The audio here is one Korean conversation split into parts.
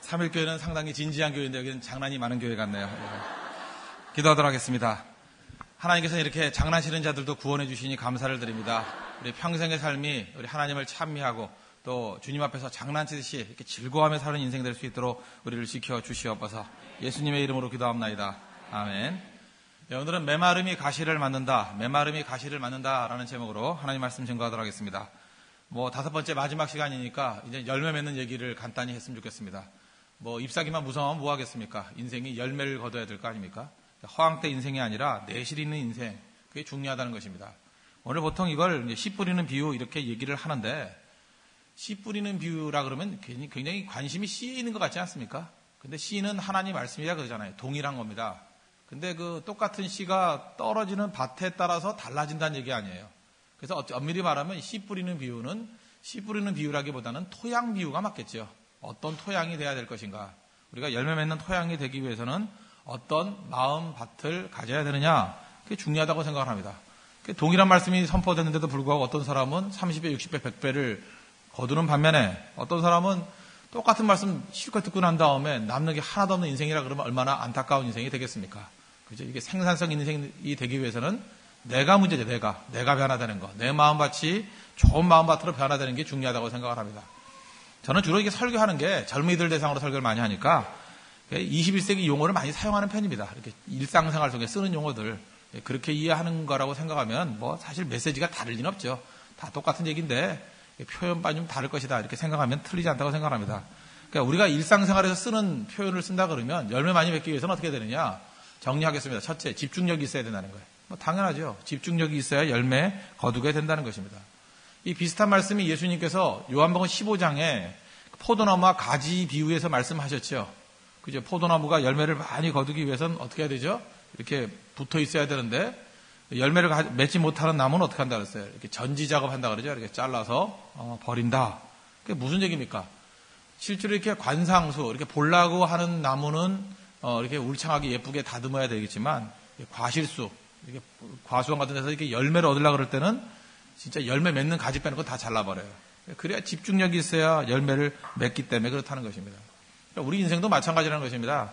3일교회는 상당히 진지한 교회인데 여기는 장난이 많은 교회 같네요. 기도하도록 하겠습니다. 하나님께서 이렇게 장난치는 자들도 구원해 주시니 감사를 드립니다. 우리 평생의 삶이 우리 하나님을 찬미하고 또 주님 앞에서 장난치듯이 이렇게 즐거워하며 사는 인생 될 수 있도록 우리를 지켜 주시옵소서. 예수님의 이름으로 기도합나이다. 아멘. 네, 오늘은 메마름이 가시를 맞는다. 메마름이 가시를 맞는다라는 제목으로 하나님 말씀 증거하도록 하겠습니다. 5번째 마지막 시간이니까 이제 열매 맺는 얘기를 간단히 했으면 좋겠습니다. 잎사귀만 무성하면 뭐 하겠습니까? 인생이 열매를 거둬야 될 거 아닙니까? 허황 때 인생이 아니라 내실 있는 인생, 그게 중요하다는 것입니다. 오늘 보통 이걸 이제 씨 뿌리는 비유 이렇게 얘기를 하는데, 씨 뿌리는 비유라 그러면 굉장히 관심이 씨에 있는 것 같지 않습니까? 근데 씨는 하나님 말씀이라 그러잖아요. 동일한 겁니다. 근데 그 똑같은 씨가 떨어지는 밭에 따라서 달라진다는 얘기 아니에요. 그래서 엄밀히 말하면 씨 뿌리는 비유라기보다는 토양 비유가 맞겠죠. 어떤 토양이 돼야 될 것인가. 우리가 열매 맺는 토양이 되기 위해서는 어떤 마음 밭을 가져야 되느냐. 그게 중요하다고 생각을 합니다. 동일한 말씀이 선포됐는데도 불구하고 어떤 사람은 30배, 60배, 100배를 거두는 반면에 어떤 사람은 똑같은 말씀 실컷 듣고 난 다음에 남는 게 하나도 없는 인생이라 그러면 얼마나 안타까운 인생이 되겠습니까? 그죠? 이게 생산성 인생이 되기 위해서는 내가 문제죠. 내가 변화되는 거. 내 마음밭이 좋은 마음밭으로 변화되는 게 중요하다고 생각을 합니다. 저는 주로 이게 설교하는 게 젊은이들 대상으로 설교를 많이 하니까 21세기 용어를 많이 사용하는 편입니다. 이렇게 일상생활 속에 쓰는 용어들 그렇게 이해하는 거라고 생각하면 사실 메시지가 다를 리는 없죠. 다 똑같은 얘기인데 표현반이 좀 다를 것이다 이렇게 생각하면 틀리지 않다고 생각합니다. 그러니까 우리가 일상생활에서 쓰는 표현을 쓴다 그러면 열매 많이 맺기 위해서는 어떻게 되느냐? 정리하겠습니다. 첫째, 집중력이 있어야 된다는 거예요. 당연하죠. 집중력이 있어야 열매 거두게 된다는 것입니다. 이 비슷한 말씀이 예수님께서 요한복음 15장에 포도나무와 가지 비유에서 말씀하셨죠. 그죠? 포도나무가 열매를 많이 거두기 위해서는 어떻게 해야 되죠? 이렇게 붙어 있어야 되는데 열매를 맺지 못하는 나무는 어떻게 한다 그랬어요? 이렇게 전지 작업한다 그러죠. 이렇게 잘라서 버린다. 그게 무슨 얘기입니까? 실제로 이렇게 관상수, 이렇게 보려고 하는 나무는 이렇게 울창하게 예쁘게 다듬어야 되겠지만 과실수, 이렇게 과수원 같은 데서 이렇게 열매를 얻으려고 그럴 때는 진짜 열매 맺는 가지 빼는 거 다 잘라버려요. 그래야 집중력이 있어야 열매를 맺기 때문에 그렇다는 것입니다. 우리 인생도 마찬가지라는 것입니다.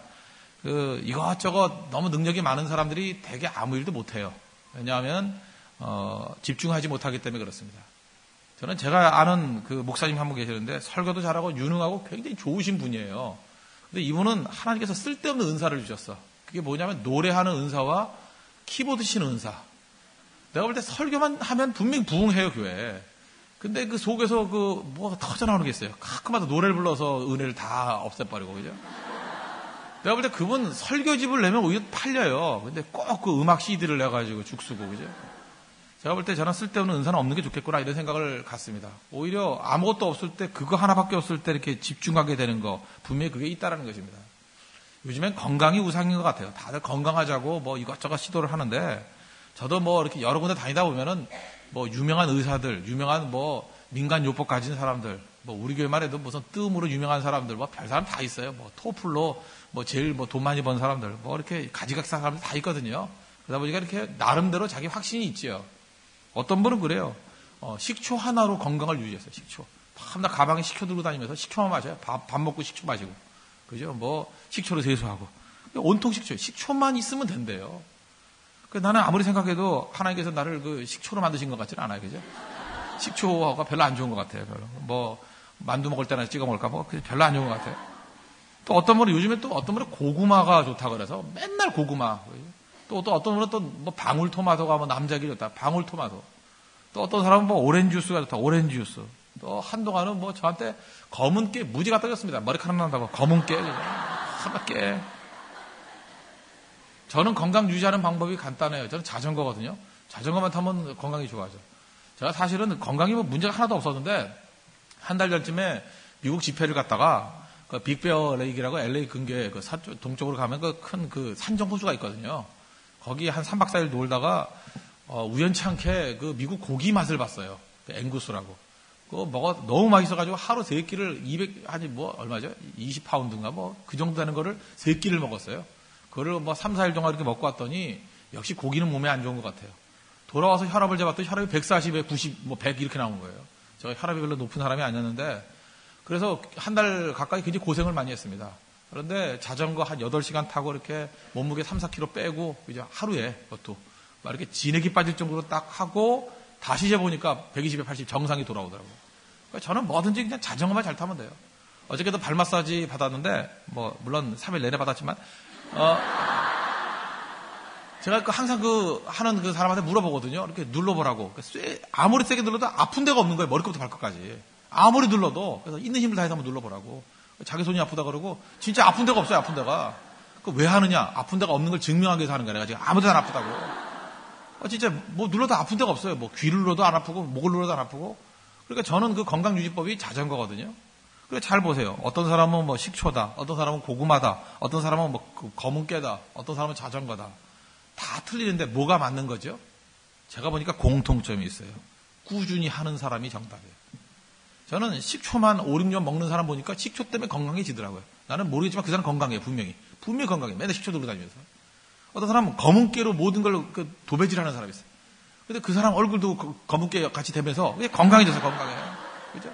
이것저것 너무 능력이 많은 사람들이 되게 아무 일도 못해요. 왜냐하면 집중하지 못하기 때문에 그렇습니다. 저는 제가 아는 그 목사님 한 분 계시는데 설교도 잘하고 유능하고 굉장히 좋으신 분이에요. 근데 이분은 하나님께서 쓸데없는 은사를 주셨어. 그게 뭐냐면 노래하는 은사와 키보드 치는 은사. 내가 볼 때 설교만 하면 분명히 부흥해요, 교회. 근데 그 속에서 뭐가 터져나오는 게 있어요. 가끔마다 노래를 불러서 은혜를 다 없애버리고, 그죠? 내가 볼 때 그분 설교집을 내면 오히려 팔려요. 근데 꼭 그 음악 CD를 내가지고 죽쓰고, 그죠? 제가 볼 때 저는 쓸데없는 은사는 없는 게 좋겠구나, 이런 생각을 갖습니다. 오히려 아무것도 없을 때, 그거 하나밖에 없을 때 이렇게 집중하게 되는 거, 분명히 그게 있다라는 것입니다. 요즘엔 건강이 우상인 것 같아요. 다들 건강하자고 이것저것 시도를 하는데, 저도 이렇게 여러 군데 다니다 보면은 유명한 의사들, 유명한 민간 요법 가진 사람들, 우리 교회만 해도 무슨 뜸으로 유명한 사람들, 별 사람 다 있어요. 토플로 제일 돈 많이 번 사람들, 이렇게 가지각색 사람들 다 있거든요. 그러다 보니까 이렇게 나름대로 자기 확신이 있지요. 어떤 분은 그래요. 식초 하나로 건강을 유지했어요. 식초. 밤낮 가방에 식초 들고 다니면서 식초만 마셔요. 밥 먹고 식초 마시고. 그죠? 식초로 세수하고. 온통 식초만 있으면 된대요. 나는 아무리 생각해도 하나님께서 나를 식초로 만드신 것 같지는 않아요. 그죠? 식초가 별로 안 좋은 것 같아요. 별로. 만두 먹을 때나 찍어 먹을까? 별로 안 좋은 것 같아요. 또 어떤 분은 요즘에 또 어떤 분은 고구마가 좋다고 그래서 맨날 고구마. 또 어떤 분은 또 방울토마토가 남자기 좋다. 방울토마토. 또 어떤 사람은 오렌지 주스가 좋다. 오렌지 주스. 또 한동안은 저한테 검은 깨 무지 갖다 줬습니다. 머리카락 난다고. 검은 깨. 하나 깨. 저는 건강 유지하는 방법이 간단해요. 저는 자전거거든요. 자전거만 타면 건강이 좋아져. 제가 사실은 건강이 문제가 하나도 없었는데 한 달 전쯤에 미국 집회를 갔다가 빅베어 레이크라고 LA 근교에 동쪽으로 가면 큰 산정호수가 있거든요. 거기 한 3박 4일 놀다가 우연치 않게 미국 고기 맛을 봤어요. 앵구스라고. 뭐가 너무 맛있어가지고 하루 3끼를 얼마죠? 20파운드인가 그 정도 되는 거를 3끼를 먹었어요. 그거를 3, 4일 동안 이렇게 먹고 왔더니 역시 고기는 몸에 안 좋은 것 같아요. 돌아와서 혈압을 재봤더니 혈압이 140에 90, 100 이렇게 나온 거예요. 제가 혈압이 별로 높은 사람이 아니었는데 그래서 한 달 가까이 굉장히 고생을 많이 했습니다. 그런데 자전거 한 8시간 타고 이렇게 몸무게 3, 4kg 빼고 이제 하루에 그것도 막 이렇게 진액이 빠질 정도로 딱 하고 다시 재보니까 120에 80 정상이 돌아오더라고요. 그러니까 저는 뭐든지 그냥 자전거만 잘 타면 돼요. 어저께도 발 마사지 받았는데 뭐 물론 3일 내내 받았지만 제가 항상 하는 그 사람한테 물어보거든요. 이렇게 눌러보라고. 아무리 세게 눌러도 아픈 데가 없는 거예요. 머리끝부터 발끝까지. 아무리 눌러도. 그래서 있는 힘을 다해서 한번 눌러보라고. 자기 손이 아프다 그러고 진짜 아픈 데가 없어요. 아픈 데가. 왜 하느냐? 아픈 데가 없는 걸 증명하기 위해서 하는 거야. 내가 지금 아무 데나 안 아프다고. 진짜 뭐 눌러도 아픈 데가 없어요. 뭐 귀를 눌러도 안 아프고 목을 눌러도 안 아프고. 그러니까 저는 그 건강유지법이 자전거거든요. 그러니까 잘 보세요. 어떤 사람은 뭐 식초다. 어떤 사람은 고구마다. 어떤 사람은 뭐 검은 깨다. 어떤 사람은 자전거다. 다 틀리는데 뭐가 맞는 거죠? 제가 보니까 공통점이 있어요. 꾸준히 하는 사람이 정답이에요. 저는 식초만 5, 6년 먹는 사람 보니까 식초 때문에 건강해지더라고요. 나는 모르겠지만 그 사람 건강해요. 분명히 건강해요. 맨날 식초 들고 다니면서. 어떤 사람은 검은 깨로 모든 걸 도배질하는 사람이 있어요. 근데 그 사람 얼굴도 검은 깨 같이 되면서 건강해져서 건강해요. 그죠?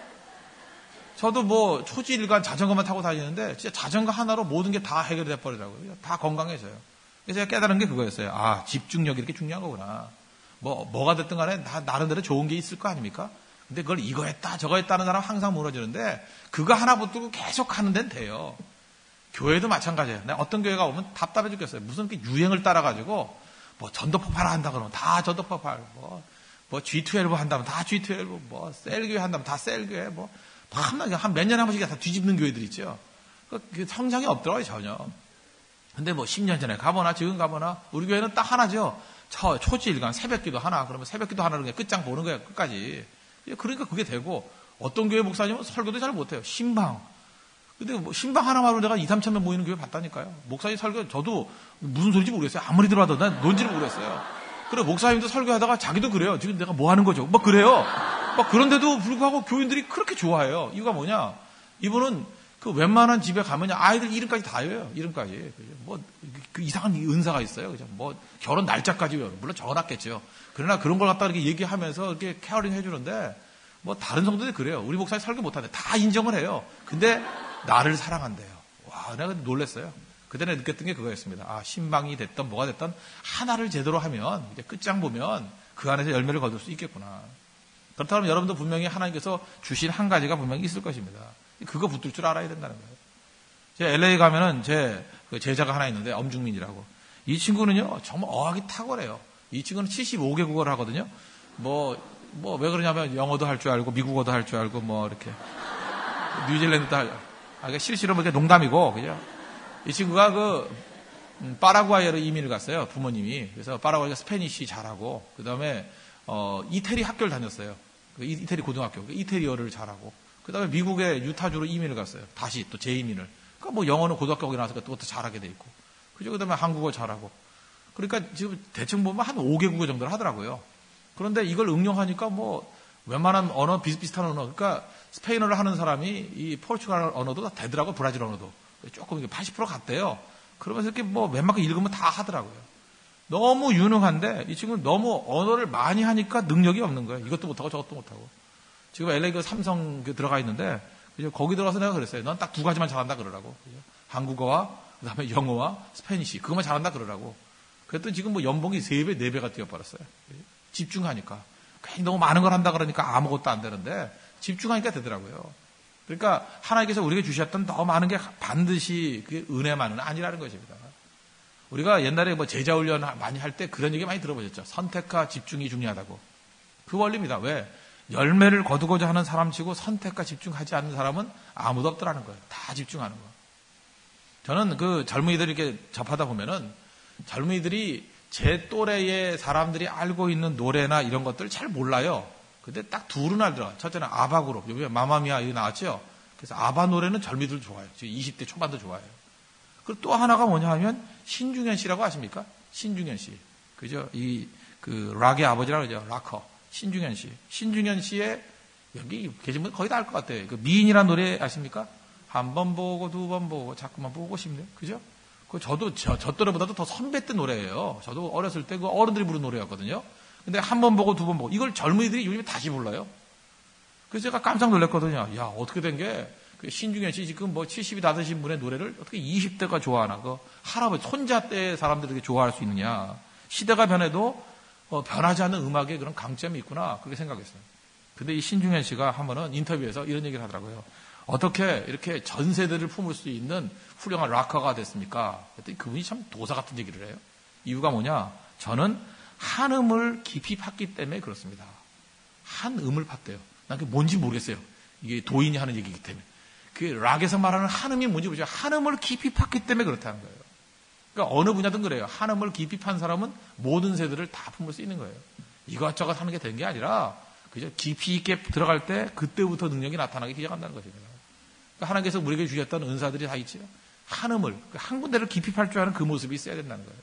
저도 뭐 초지일관 자전거만 타고 다니는데 진짜 자전거 하나로 모든 게 다 해결이 돼버리더라고요. 다 건강해져요. 그래서 제가 깨달은 게 그거였어요. 아, 집중력이 이렇게 중요한 거구나. 뭐가 됐든 간에 다 나름대로 좋은 게 있을 거 아닙니까? 근데 그걸 이거 했다, 저거 했다는 사람 항상 무너지는데 그거 하나 붙들고 계속 하는 데는 돼요. 교회도 마찬가지예요. 내가 어떤 교회가 오면 답답해 죽겠어요. 무슨 그 유행을 따라가지고 뭐 전도폭발 한다 그러면 다 전도폭발, 뭐 G12 한다면 다 G12, 뭐 셀교회 한다면 다 셀교회, 한 몇 년에 한 번씩 다 뒤집는 교회들 있죠. 그 성장이 없더라고요, 전혀. 근데 10년 전에 가보나 지금 가보나 우리 교회는 딱 하나죠. 초지일관 새벽기도 하나. 그러면 새벽기도 하나로 그냥 끝장 보는 거예요. 끝까지. 그러니까 그게 되고 어떤 교회 목사님은 설교도 잘 못해요. 신방. 근데 신방 하나만으로 내가 2, 3천 명 모이는 교회 봤다니까요. 목사님 설교 저도 무슨 소리인지 모르겠어요. 아무리 들어봐도 난 뭔지를 모르겠어요. 그래 목사님도 설교하다가 자기도 그래요. 지금 내가 뭐 하는 거죠? 그래요. 그런데도 불구하고 교인들이 그렇게 좋아해요. 이유가 뭐냐? 이분은 그 웬만한 집에 가면 아이들 이름까지 다 외워요. 이름까지. 그 이상한 은사가 있어요. 그죠? 결혼 날짜까지 외워요. 물론 적어놨겠죠. 그러나 그런 걸 갖다 이렇게 얘기하면서 이렇게 케어링 해주는데, 다른 성도들이 그래요. 우리 목사님 설교 못하는데 다 인정을 해요. 근데 나를 사랑한대요. 와, 내가 놀랐어요. 그때 내가 느꼈던 게 그거였습니다. 아, 신방이 됐던 뭐가 됐던 하나를 제대로 하면, 이제 끝장 보면 그 안에서 열매를 거둘 수 있겠구나. 그렇다면 여러분도 분명히 하나님께서 주신 한 가지가 분명히 있을 것입니다. 그거 붙들 줄 알아야 된다는 거예요. 제가 LA 가면은 제 제자가 하나 있는데 엄중민이라고. 이 친구는요 정말 어학이 탁월해요. 이 친구는 75개국어를 하거든요. 왜 그러냐면 영어도 할 줄 알고 미국어도 할 줄 알고 이렇게 뉴질랜드도 실시로 이렇게 농담이고 그죠? 이 친구가 파라과이로 이민을 갔어요. 부모님이. 그래서 파라과이가 스페니쉬 잘하고 그다음에 이태리 학교를 다녔어요. 이태리 고등학교. 이태리어를 잘하고. 그 다음에 미국의 유타주로 이민을 갔어요. 다시 또 재이민을. 그러니까 영어는 고등학교 거기 나와서 그것도 잘하게 돼 있고. 그죠? 그 다음에 한국어 잘하고. 그러니까 지금 대충 보면 한 5개국어 정도를 하더라고요. 그런데 이걸 응용하니까 웬만한 언어, 비슷비슷한 언어. 그러니까 스페인어를 하는 사람이 이 포르투갈 언어도 다 되더라고요. 브라질 언어도. 조금 80% 갔대요. 그러면서 이렇게 웬만큼 읽으면 다 하더라고요. 너무 유능한데 이 친구는 너무 언어를 많이 하니까 능력이 없는 거예요. 이것도 못하고 저것도 못하고. 지금 LA 삼성 들어가 있는데, 그죠? 거기 들어가서 내가 그랬어요. 넌 딱 2가지만 잘한다 그러라고. 그죠? 한국어와, 그 다음에 영어와 스페니쉬. 그것만 잘한다 그러라고. 그랬더니 지금 연봉이 3배, 4배가 뛰어버렸어요. 집중하니까. 괜히 너무 많은 걸 한다 그러니까 아무것도 안 되는데, 집중하니까 되더라고요. 그러니까 하나님께서 우리에게 주셨던 너무 많은 게 반드시 그게 은혜만은 아니라는 것입니다. 우리가 옛날에 제자 훈련 많이 할 때 그런 얘기 많이 들어보셨죠. 선택과 집중이 중요하다고. 그 원리입니다. 왜? 열매를 거두고자 하는 사람치고 선택과 집중하지 않는 사람은 아무도 없더라는 거예요. 다 집중하는 거. 저는 젊은이들 이렇게 접하다 보면은 젊은이들이 제 또래의 사람들이 알고 있는 노래나 이런 것들을 잘 몰라요. 근데 딱 둘은 알더라. 첫째는 아바 그룹. 요즘에 마마미아 이거 나왔죠. 그래서 아바 노래는 젊은이들 좋아해요. 지금 20대 초반도 좋아해요. 그리고 또 하나가 뭐냐 하면 신중현 씨라고 아십니까? 신중현 씨. 그죠? 락의 아버지라고 그러죠. 락커. 신중현 씨. 신중현 씨의, 여기 계신 분 거의 다 알 것 같아요. 미인이라는 노래 아십니까? 한 번 보고, 2번 보고, 자꾸만 보고 싶네요. 그죠? 저도, 저 또래보다도 더 선배 때 노래예요. 저도 어렸을 때 어른들이 부른 노래였거든요. 근데 한 번 보고, 2번 보고, 이걸 젊은이들이 요즘에 다시 불러요. 그래서 제가 깜짝 놀랐거든요. 야, 어떻게 된 게, 그 신중현 씨 지금 뭐 70이 다 되신 분의 노래를 어떻게 20대가 좋아하나? 그 할아버지, 손자 때 사람들이 좋아할 수 있느냐? 시대가 변해도 변하지 않는 음악에 그런 강점이 있구나. 그렇게 생각했어요. 근데 이 신중현 씨가 한 번은 인터뷰에서 이런 얘기를 하더라고요. 어떻게 이렇게 전 세대를 품을 수 있는 훌륭한 락커가 됐습니까? 그랬더니 그분이 참 도사 같은 얘기를 해요. 이유가 뭐냐? 저는 한 음을 깊이 팠기 때문에 그렇습니다. 한 음을 팠대요. 난 그게 뭔지 모르겠어요. 이게 도인이 하는 얘기이기 때문에. 그 락에서 말하는 한 음이 뭔지 모르죠. 한 음을 깊이 팠기 때문에 그렇다는 거예요. 그러니까 어느 분야든 그래요. 한 음을 깊이 판 사람은 모든 세대를 다 품을 수 있는 거예요. 이것저것 하는 게 되는 게 아니라 그죠? 깊이 있게 들어갈 때 그때부터 능력이 나타나기 시작한다는 것입니다. 그러니까 하나님께서 우리에게 주셨던 은사들이 다 있죠. 한 음을, 한 군데를 깊이 팔 줄 아는 그 모습이 있어야 된다는 거예요.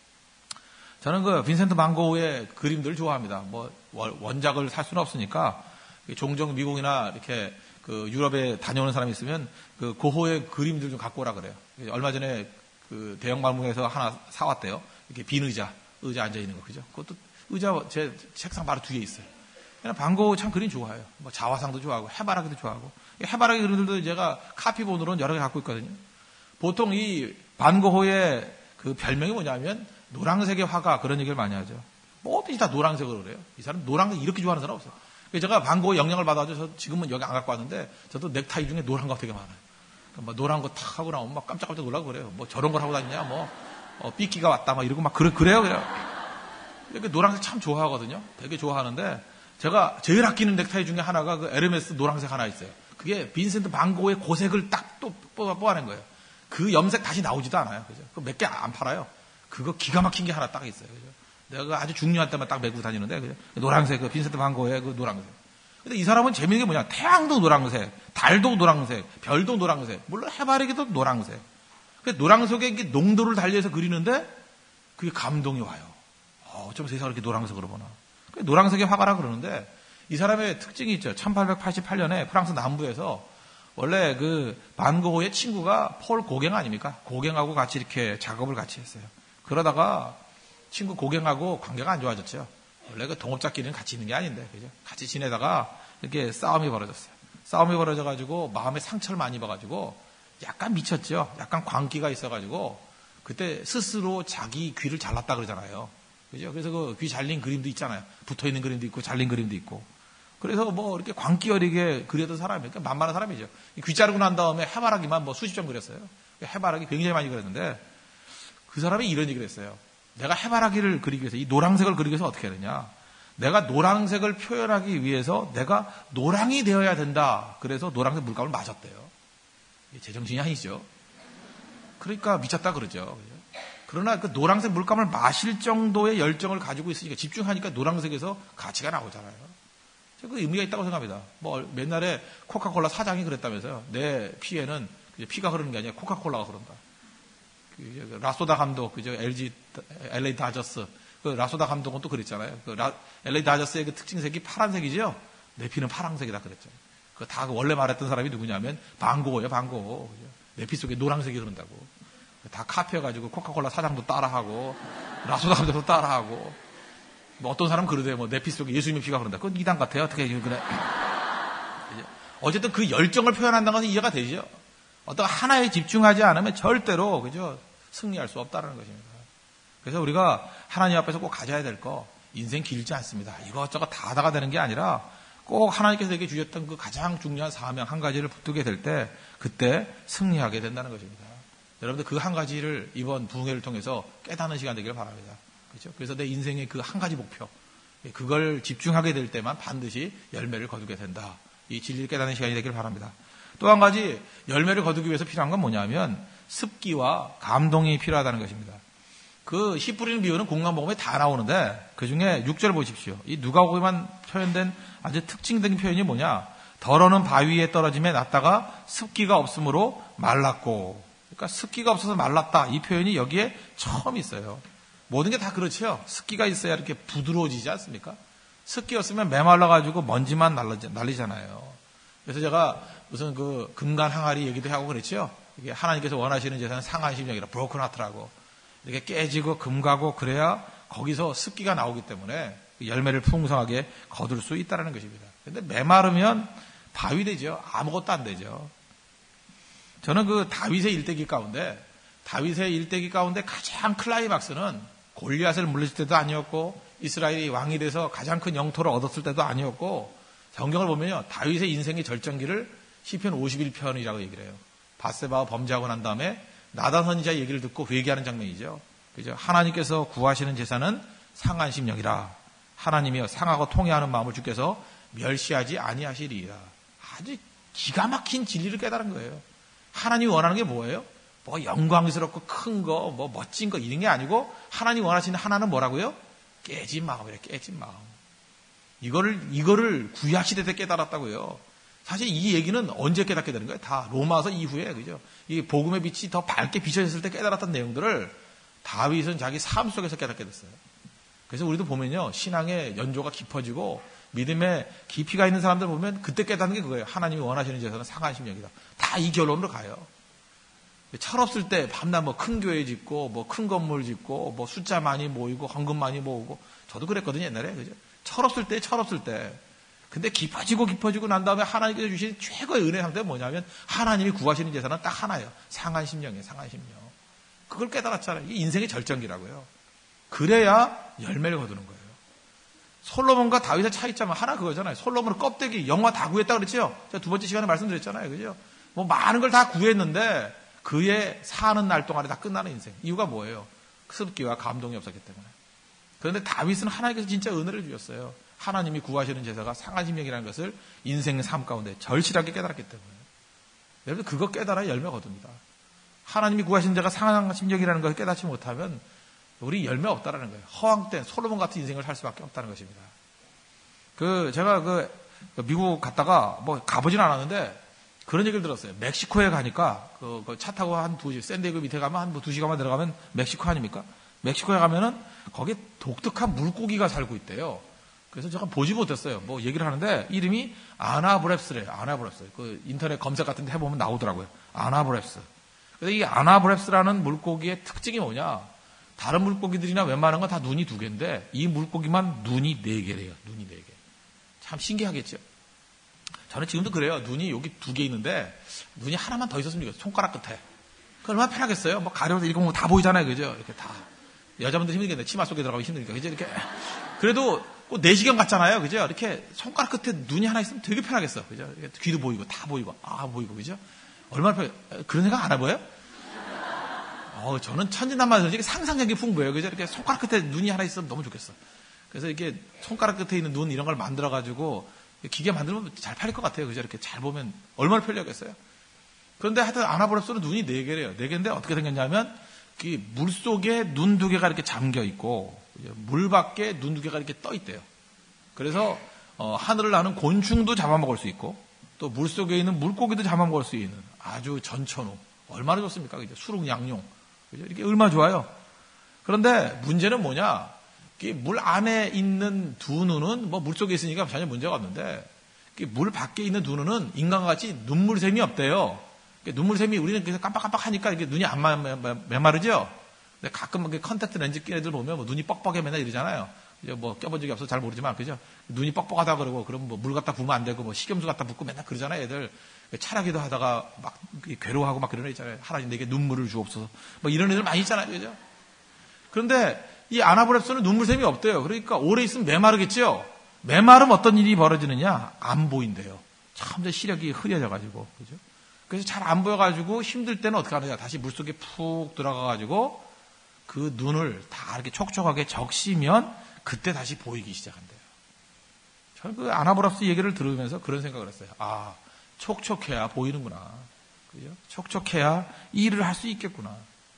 저는 그 빈센트 반 고흐의 그림들을 좋아합니다. 뭐 원작을 살 수는 없으니까 종종 미국이나 이렇게 그 유럽에 다녀오는 사람이 있으면 그 고흐의 그림들 좀 갖고 오라 그래요. 얼마 전에 그 대형 방문에서 하나 사왔대요. 이렇게 빈 의자 앉아 있는 거 그죠? 그것도 의자 제 책상 바로 뒤에 있어요. 그냥 반 고흐 참 그림 좋아해요. 뭐 자화상도 좋아하고 해바라기도 좋아하고 해바라기 그림들도 제가 카피본으로는 여러 개 갖고 있거든요. 보통 이 반 고흐의 그 별명이 뭐냐면 노란색의 화가 그런 얘기를 많이 하죠. 뭐든지 다 노란색으로 그래요. 이 사람 노란색 이렇게 좋아하는 사람 없어요. 제가 반 고흐 영향을 받아서 지금은 여기 안 갖고 왔는데 저도 넥타이 중에 노란 거 되게 많아요. 뭐 노란 거 탁 하고 나오면 막 깜짝깜짝 놀라고 그래요. 뭐 저런 걸 하고 다니냐, 뭐 삐끼가 왔다, 막 이러고 막 그래요. 이렇게 노란색 참 좋아하거든요. 되게 좋아하는데 제가 제일 아끼는 넥타이 중에 하나가 그 에르메스 노란색 하나 있어요. 그게 빈센트 반 고흐의 고색을 딱 또 뽑아낸 거예요. 그 염색 다시 나오지도 않아요. 그죠? 그 몇 개 안 팔아요. 그거 기가 막힌 게 하나 딱 있어요. 그죠? 내가 아주 중요한 때만 딱 메고 다니는데, 그죠? 노란색, 그 빈센트 반 고흐의 그 노란색. 근데 이 사람은 재미있는 게 뭐냐? 태양도 노란색, 달도 노란색, 별도 노란색, 물론 해바라기도 노란색. 그 노란색에 이게 농도를 달리해서 그리는데 그게 감동이 와요. 어쩜 세상을 이렇게 노란색으로 보나. 노란색의 화가라 그러는데 이 사람의 특징이 있죠. 1888년에 프랑스 남부에서 원래 그 반 고흐의 친구가 폴 고갱 아닙니까? 고갱하고 같이 이렇게 작업을 같이 했어요. 그러다가 친구 고갱하고 관계가 안 좋아졌죠. 원래 그 동업자끼리는 같이 있는 게 아닌데, 그죠? 같이 지내다가 이렇게 싸움이 벌어졌어요. 싸움이 벌어져가지고 마음에 상처를 많이 입어가지고 약간 미쳤죠. 약간 광기가 있어가지고 그때 스스로 자기 귀를 잘랐다 그러잖아요. 그죠? 그래서 그 귀 잘린 그림도 있잖아요. 붙어 있는 그림도 있고 잘린 그림도 있고. 그래서 뭐 이렇게 광기 어리게 그렸던 사람이, 그러니까 만만한 사람이죠. 귀 자르고 난 다음에 해바라기만 뭐 수십 점 그렸어요. 해바라기 굉장히 많이 그렸는데 그 사람이 이런 얘기를 했어요. 내가 해바라기를 그리기 위해서, 이 노란색을 그리기 위해서 어떻게 해야 되냐. 내가 노란색을 표현하기 위해서 내가 노랑이 되어야 된다. 그래서 노란색 물감을 마셨대요. 제정신이 아니죠. 그러니까 미쳤다 그러죠. 그러나 그 노란색 물감을 마실 정도의 열정을 가지고 있으니까 집중하니까 노란색에서 가치가 나오잖아요. 그 의미가 있다고 생각합니다. 뭐 맨날에 코카콜라 사장이 그랬다면서요. 내 피에는 피가 흐르는 게 아니라 코카콜라가 흐른다. 그 라소다 감독, 그죠? LA 다저스. 그 라소다 감독은 또 그랬잖아요. 그 LA 다저스의 그 특징색이 파란색이죠? 내 피는 파란색이다 그랬죠. 그 다 원래 말했던 사람이 누구냐면 반 고흐예요, 반 고흐. 내 피 속에 노란색이 흐른다고. 다 카피해가지고 코카콜라 사장도 따라하고 라소다 감독도 따라하고. 뭐 어떤 사람은 그러대요. 뭐 내 피 속에 예수님의 피가 흐른다. 그건 이단 같아요. 어떻게 그래? 어쨌든 그 열정을 표현한다는 것은 이해가 되죠. 어떤 하나에 집중하지 않으면 절대로 그죠 승리할 수 없다는 것입니다. 그래서 우리가 하나님 앞에서 꼭 가져야 될 거, 인생 길지 않습니다. 이것저것 다가 되는 게 아니라 꼭 하나님께서 내게 주셨던 그 가장 중요한 사명 한 가지를 붙들게 될 때 그때 승리하게 된다는 것입니다. 여러분들 그 한 가지를 이번 부흥회를 통해서 깨닫는 시간 되기를 바랍니다. 그렇죠? 그래서 내 인생의 그 한 가지 목표, 그걸 집중하게 될 때만 반드시 열매를 거두게 된다. 이 진리를 깨닫는 시간이 되기를 바랍니다. 또 한 가지 열매를 거두기 위해서 필요한 건 뭐냐면 습기와 감동이 필요하다는 것입니다. 그 씨 뿌리는 비유는 공감복음에 다 나오는데 그 중에 6절 보십시오. 이 누가복음에만 표현된 아주 특징적인 표현이 뭐냐? 더러는 바위에 떨어짐에 났다가 습기가 없으므로 말랐고. 그러니까 습기가 없어서 말랐다. 이 표현이 여기에 처음 있어요. 모든 게 다 그렇죠. 습기가 있어야 이렇게 부드러워지지 않습니까? 습기 없으면 메말라가지고 먼지만 날리잖아요. 그래서 제가 무슨 그 금간 항아리 얘기도 하고 그랬죠. 이게 하나님께서 원하시는 제사는 상한 심령이라 브로큰 하트라고. 이렇게 깨지고 금가고 그래야 거기서 습기가 나오기 때문에 열매를 풍성하게 거둘 수 있다는 것입니다. 근데 메마르면 바위 되죠. 아무것도 안 되죠. 저는 그 다윗의 일대기 가운데 가장 클라이막스는 골리앗을 물리칠 때도 아니었고 이스라엘이 왕이 돼서 가장 큰 영토를 얻었을 때도 아니었고 성경을 보면요. 다윗의 인생의 절정기를 시편 51편이라고 얘기를 해요. 밧세바와 범죄하고 난 다음에 나단 선지자 얘기를 듣고 회개하는 장면이죠. 그죠? 하나님께서 구하시는 제사는 상한 심령이라. 하나님이여 상하고 통회하는 마음을 주께서 멸시하지 아니하시리이다. 아주 기가 막힌 진리를 깨달은 거예요. 하나님이 원하는 게 뭐예요? 뭐 영광스럽고 큰 거, 뭐 멋진 거 이런 게 아니고 하나님 원하시는 하나는 뭐라고요? 깨진 마음이래, 깨진 마음. 이거를 구약시대 때 깨달았다고요. 사실 이 얘기는 언제 깨닫게 되는 거예요? 다 로마서 이후에, 그죠? 이 복음의 빛이 더 밝게 비춰졌을 때 깨달았던 내용들을 다윗은 자기 삶 속에서 깨닫게 됐어요. 그래서 우리도 보면요, 신앙의 연조가 깊어지고 믿음의 깊이가 있는 사람들 보면 그때 깨닫는 게 그거예요. 하나님이 원하시는 제사는 상한 심령이다. 다 이 결론으로 가요. 철없을 때 밤낮 뭐 큰 교회 짓고 뭐 큰 건물 짓고 뭐 숫자 많이 모이고 헌금 많이 모으고 저도 그랬거든요 옛날에. 그죠? 철없을 때. 근데 깊어지고 난 다음에 하나님께서 주신 최고의 은혜 상태가 뭐냐면 하나님이 구하시는 제사는 딱 하나예요. 상한 심령이에요. 상한 심령. 그걸 깨달았잖아요. 이게 인생의 절정기라고요. 그래야 열매를 거두는 거예요. 솔로몬과 다윗의 차이점은 하나 그거잖아요. 솔로몬은 껍데기, 영화 다 구했다 그랬죠? 제가 두 번째 시간에 말씀드렸잖아요. 그죠? 뭐 많은 걸 다 구했는데 그의 사는 날 동안에 다 끝나는 인생. 이유가 뭐예요? 습기와 감동이 없었기 때문에. 그런데 다윗은 하나님께서 진짜 은혜를 주셨어요. 하나님이 구하시는 제사가 상한 심령이라는 것을 인생의 삶 가운데 절실하게 깨달았기 때문에. 여러분 그거 깨달아야 열매 거둡니다. 하나님이 구하시는 제가 상한 심령이라는 것을 깨닫지 못하면 우리 열매 없다라는 거예요. 허황된 솔로몬 같은 인생을 살 수밖에 없다는 것입니다. 제가 미국 갔다가 뭐 가보진 않았는데 그런 얘기를 들었어요. 멕시코에 가니까 차 타고 한 2시, 샌디에고 밑에 가면 한 2시간만 들어가면 멕시코 아닙니까? 멕시코에 가면은 거기에 독특한 물고기가 살고 있대요. 그래서 제가 보지 못했어요. 뭐 얘기를 하는데 이름이 아나브랩스래요. 아나브랩스. 그 인터넷 검색 같은 데 해보면 나오더라고요. 아나브랩스. 근데 이 아나브랩스라는 물고기의 특징이 뭐냐? 다른 물고기들이나 웬만한 건 다 눈이 2개인데 이 물고기만 눈이 4개래요. 눈이 4개. 참 신기하겠죠? 저는 지금도 그래요. 눈이 여기 2개 있는데 눈이 하나만 더 있었으면 좋겠어요. 손가락 끝에. 그 얼마나 편하겠어요? 뭐 가려서 이거 뭐 다 보이잖아요. 그죠? 이렇게 다. 여자분들 힘들겠네. 치마 속에 들어가면 힘드니까. 그죠? 이렇게. 그래도 꼭 내시경 같잖아요. 그죠? 이렇게 손가락 끝에 눈이 하나 있으면 되게 편하겠어. 그죠? 귀도 보이고 다 보이고 보이고 그죠? 얼마나 편해. 그런 생각 안 해봐요? 저는 천진난만해서 상상력이 풍부해요. 그죠? 이렇게 손가락 끝에 눈이 하나 있으면 너무 좋겠어. 그래서 이게 손가락 끝에 있는 눈 이런 걸 만들어가지고 기계 만들면 잘 팔릴 것 같아요. 그죠? 이렇게 잘 보면 얼마나 편리하겠어요? 그런데 하여튼 아나브랩스는 눈이 4개래요. 4개인데 어떻게 생겼냐면 물 속에 눈 2개가 이렇게 잠겨 있고 물 밖에 눈 2개가 이렇게 떠 있대요. 그래서 하늘을 나는 곤충도 잡아먹을 수 있고 또 물 속에 있는 물고기도 잡아먹을 수 있는 아주 전천후. 얼마나 좋습니까? 그죠? 수륙 양용. 그죠? 이게 얼마나 좋아요. 그런데 문제는 뭐냐? 물 안에 있는 두 눈은 뭐 물 속에 있으니까 전혀 문제가 없는데 물 밖에 있는 두 눈은 인간과 같이 눈물샘이 없대요. 눈물샘이 우리는 그래서 깜빡깜빡하니까 이게 눈이 안 메마르죠. 근데 가끔 컨택트 렌즈 낀 애들 보면 뭐 눈이 뻑뻑해 맨날 이러잖아요. 뭐 껴본 적이 없어서 잘 모르지만 그죠? 눈이 뻑뻑하다 그러고 그럼 뭐 물 갖다 부으면 안 되고 뭐 식염수 갖다 붓고 맨날 그러잖아요. 애들 차라기도 하다가 막 괴로워하고 막 그런 애 있잖아요. 하나님 내게 눈물을 주옵소서. 뭐 이런 애들 많이 있잖아요. 그죠? 그런데 이 아나브랩스는 눈물샘이 없대요. 그러니까 오래 있으면 메마르겠죠? 메마르면 어떤 일이 벌어지느냐? 안 보인대요. 참 시력이 흐려져가지고. 그죠? 그래서 잘 안 보여가지고 힘들 때는 어떻게 하느냐? 다시 물속에 푹 들어가가지고 그 눈을 다 이렇게 촉촉하게 적시면 그때 다시 보이기 시작한대요. 저는 그 아나브랩스 얘기를 들으면서 그런 생각을 했어요. 촉촉해야 보이는구나. 그죠? 촉촉해야 일을 할 수 있겠구나.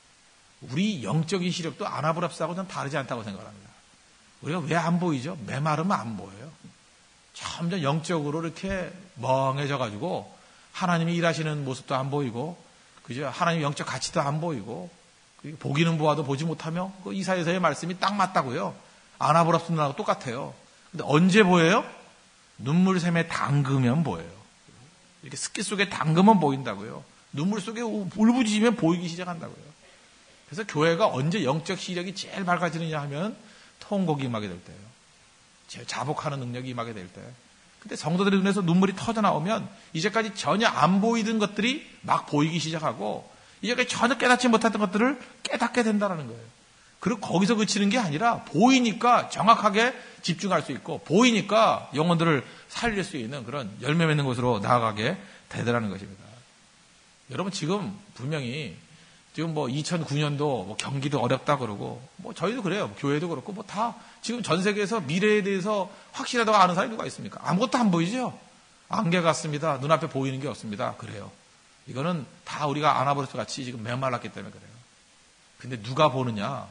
우리 영적인 시력도 아나브랩스하고는 다르지 않다고 생각합니다. 우리가 왜 안 보이죠? 메마르면 안 보여요. 점점 영적으로 이렇게 멍해져가지고 하나님이 일하시는 모습도 안 보이고, 그죠? 하나님 영적 가치도 안 보이고, 보기는 보아도 보지 못하며, 이사야서의 말씀이 딱 맞다고요. 아나브랩스 눈하고 똑같아요. 근데 언제 보여요? 눈물샘에 담그면 보여요. 이렇게 습기 속에 담그면 보인다고요. 눈물 속에 울부짖으면 보이기 시작한다고요. 그래서 교회가 언제 영적 시력이 제일 밝아지느냐 하면 통곡이 임하게 될 때예요. 자복하는 능력이 임하게 될 때. 근데 성도들의 눈에서 눈물이 터져 나오면 이제까지 전혀 안 보이던 것들이 막 보이기 시작하고 이제까지 전혀 깨닫지 못했던 것들을 깨닫게 된다는 거예요. 그리고 거기서 그치는 게 아니라 보이니까 정확하게 집중할 수 있고 보이니까 영혼들을 살릴 수 있는 그런 열매 맺는 곳으로 나아가게 되더라는 것입니다. 여러분 지금 분명히 지금 뭐 2009년도 뭐 경기도 어렵다 그러고 뭐 저희도 그래요. 교회도 그렇고 뭐 다 지금 전 세계에서 미래에 대해서 확실하다고 아는 사람이 누가 있습니까? 아무것도 안 보이죠? 안개 같습니다. 눈앞에 보이는 게 없습니다. 그래요. 이거는 다 우리가 아나버리스 같이 지금 메말랐기 때문에 그래요. 근데 누가 보느냐?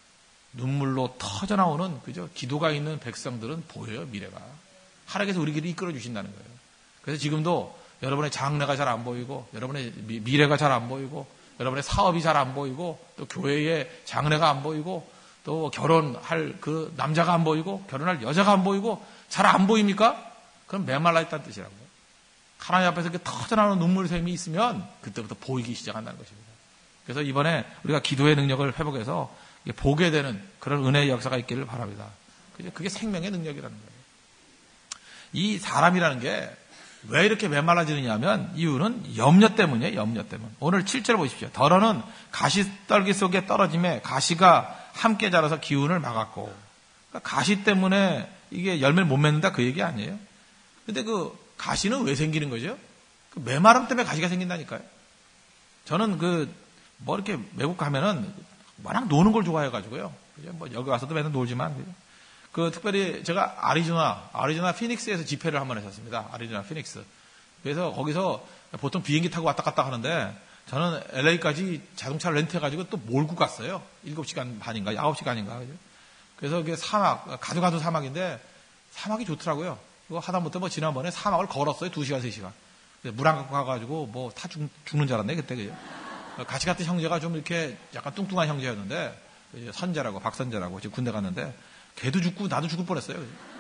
눈물로 터져 나오는 그죠? 기도가 있는 백성들은 보여요. 미래가. 하나님께서 우리 길을 이끌어 주신다는 거예요. 그래서 지금도 여러분의 장래가 잘 안 보이고 여러분의 미래가 잘 안 보이고 여러분의 사업이 잘 안 보이고 또 교회의 장래가 안 보이고 또 결혼할 그 남자가 안 보이고 결혼할 여자가 안 보이고 잘 안 보입니까? 그럼 메말라 있다는 뜻이라고요. 하나님 앞에서 이렇게 터져나오는 눈물샘이 있으면 그때부터 보이기 시작한다는 것입니다. 그래서 이번에 우리가 기도의 능력을 회복해서 보게 되는 그런 은혜의 역사가 있기를 바랍니다. 그게 생명의 능력이라는 거예요. 이 사람이라는 게 왜 이렇게 메말라지느냐 하면 이유는 염려 때문이에요. 염려 때문. 오늘 7절 보십시오. 더러는 가시떨기 속에 떨어짐에 가시가 함께 자라서 기운을 막았고 그러니까 가시 때문에 이게 열매를 못 맺는다 그 얘기 아니에요. 근데 그 가시는 왜 생기는 거죠? 그 메마름 때문에 가시가 생긴다니까요. 저는 뭐 이렇게 외국 가면은 워낙 노는 걸 좋아해가지고요. 뭐 여기 와서도 맨날 놀지만 특별히 제가 아리조나 피닉스에서 집회를 한번 했었습니다. 아리조나 피닉스. 그래서 거기서 보통 비행기 타고 왔다 갔다 하는데 저는 LA까지 자동차를 렌트해가지고 또 몰고 갔어요. 7시간 반인가 9시간인가. 그래서 그게 가두가두 사막인데 사막이 좋더라고요. 그거 하다못해 뭐 지난번에 사막을 걸었어요. 2시간, 3시간. 물 안 갖고 가가지고 뭐 다 죽는 줄 알았네, 그때. 그죠? 같이 갔던 형제가 좀 이렇게 약간 뚱뚱한 형제였는데, 박선재라고 지금 군대 갔는데, 걔도 죽고 나도 죽을 뻔했어요.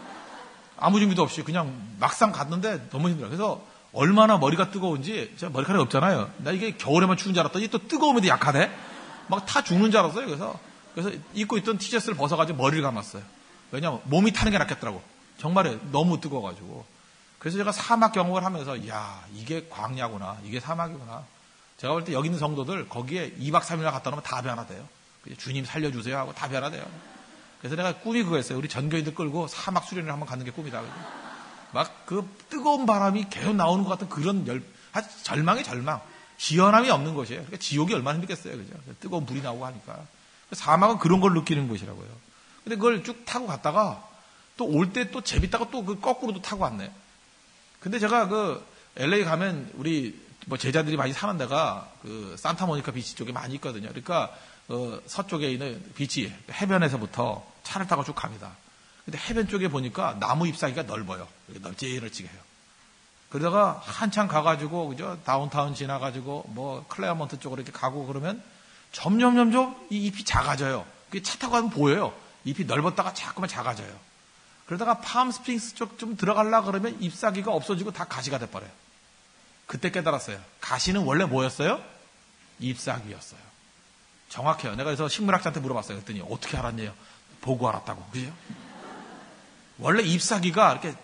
아무 준비도 없이 그냥 막상 갔는데 너무 힘들어요. 그래서 얼마나 머리가 뜨거운지, 제가 머리카락이 없잖아요. 나 이게 겨울에만 추운 줄 알았더니 또 뜨거우면 약하대? 막 다 죽는 줄 알았어요. 그래서 입고 있던 티셔츠를 벗어가지고 머리를 감았어요. 왜냐면 몸이 타는 게 낫겠더라고. 정말에 너무 뜨거워가지고. 그래서 제가 사막 경험을 하면서, 야, 이게 광야구나. 이게 사막이구나. 제가 볼 때 여기 있는 성도들 거기에 2박 3일 갔다 오면 다 변화돼요. 주님 살려주세요 하고 다 변화돼요. 그래서 내가 꿈이 그거였어요. 우리 전교인들 끌고 사막 수련을 한번 가는 게 꿈이다. 막 그 뜨거운 바람이 계속 나오는 것 같은 그런 절망의 절망. 시원함이 없는 것이에요. 그러니까 지옥이 얼마나 힘들겠어요. 그죠? 뜨거운 불이 나오고 하니까. 사막은 그런 걸 느끼는 곳이라고요. 근데 그걸 쭉 타고 갔다가 또 올 때 또 재밌다고 또 거꾸로도 타고 왔네. 근데 제가 LA 가면 우리 뭐 제자들이 많이 사는 데가 산타모니카 비치 쪽에 많이 있거든요. 그러니까 서쪽에 있는 비치 해변에서부터 차를 타고 쭉 갑니다. 근데 해변 쪽에 보니까 나무 잎사귀가 넓어요. 널찍널찍해요. 그러다가 한참 가가지고 그죠? 다운타운 지나가지고 뭐 클레어먼트 쪽으로 이렇게 가고 그러면 점점 이 잎이 작아져요. 그게 차 타고 가면 보여요. 잎이 넓었다가 자꾸만 작아져요. 그러다가 팜스프링스 쪽 좀 들어가려 그러면 잎사귀가 없어지고 다 가시가 돼버려요. 그때 깨달았어요. 가시는 원래 뭐였어요? 잎사귀였어요. 정확해요. 내가 그래서 식물학자한테 물어봤어요. 그랬더니 어떻게 알았냐요? 보고 알았다고. 그죠? 원래 잎사귀가 이렇게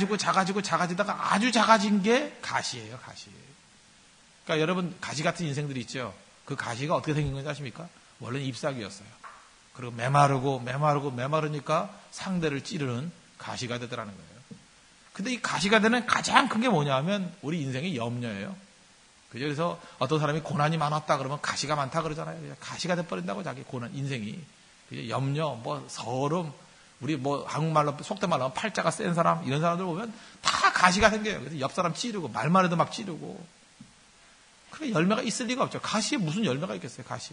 작아지다가 아주 작아진 게 가시예요. 가시. 그러니까 여러분 가시 같은 인생들이 있죠. 그 가시가 어떻게 생긴 건지 아십니까? 원래는 잎사귀였어요. 그리고 메마르니까 상대를 찌르는 가시가 되더라는 거예요. 근데 이 가시가 되는 가장 큰 게 뭐냐 하면 우리 인생의 염려예요. 그래서 어떤 사람이 고난이 많았다 그러면 가시가 많다 그러잖아요. 가시가 돼버린다고 자기 고난, 인생이. 염려, 뭐 서름, 우리 뭐 한국말로, 속된 말로 하면 팔자가 센 사람, 이런 사람들 보면 다 가시가 생겨요. 그래서 옆 사람 찌르고, 말만 해도 막 찌르고. 그래, 열매가 있을 리가 없죠. 가시에 무슨 열매가 있겠어요, 가시에.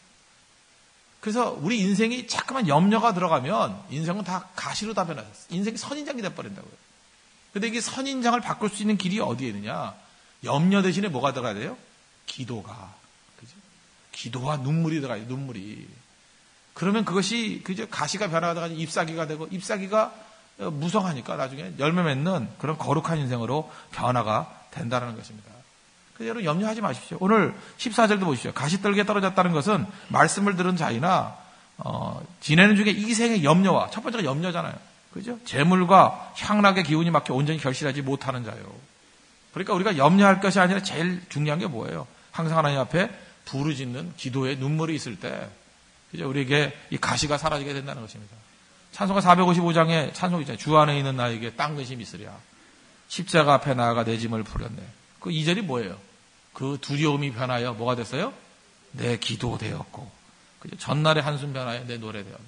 그래서 우리 인생이 자꾸만 염려가 들어가면 인생은 다 가시로 다 변해요. 인생이 선인장이 돼버린다고요. 근데 이게 선인장을 바꿀 수 있는 길이 어디에 있느냐? 염려 대신에 뭐가 들어가야 돼요? 기도가. 그죠? 기도와 눈물이 들어가요, 눈물이. 그러면 그것이, 그죠? 가시가 변화하다가 잎사귀가 되고, 잎사귀가 무성하니까 나중에 열매 맺는 그런 거룩한 인생으로 변화가 된다는 것입니다. 그래서 여러분 염려하지 마십시오. 오늘 14절도 보십시오. 가시떨기에 떨어졌다는 것은 말씀을 들은 자이나, 지내는 중에 이생의 염려와, 첫 번째가 염려잖아요. 그죠? 재물과 향락의 기운이 막혀 온전히 결실하지 못하는 자요. 그러니까 우리가 염려할 것이 아니라 제일 중요한 게 뭐예요? 항상 하나님 앞에 부르짖는 기도에 눈물이 있을 때, 그죠? 우리에게 이 가시가 사라지게 된다는 것입니다. 찬송가 455장에 찬송이 있잖아요. 주 안에 있는 나에게 땅 근심이 있으랴. 십자가 앞에 나아가 내 짐을 풀었네. 그 2절이 뭐예요? 그 두려움이 변하여 뭐가 됐어요? 내 기도 되었고. 그죠? 전날의 한숨 변하여 내 노래 되었네.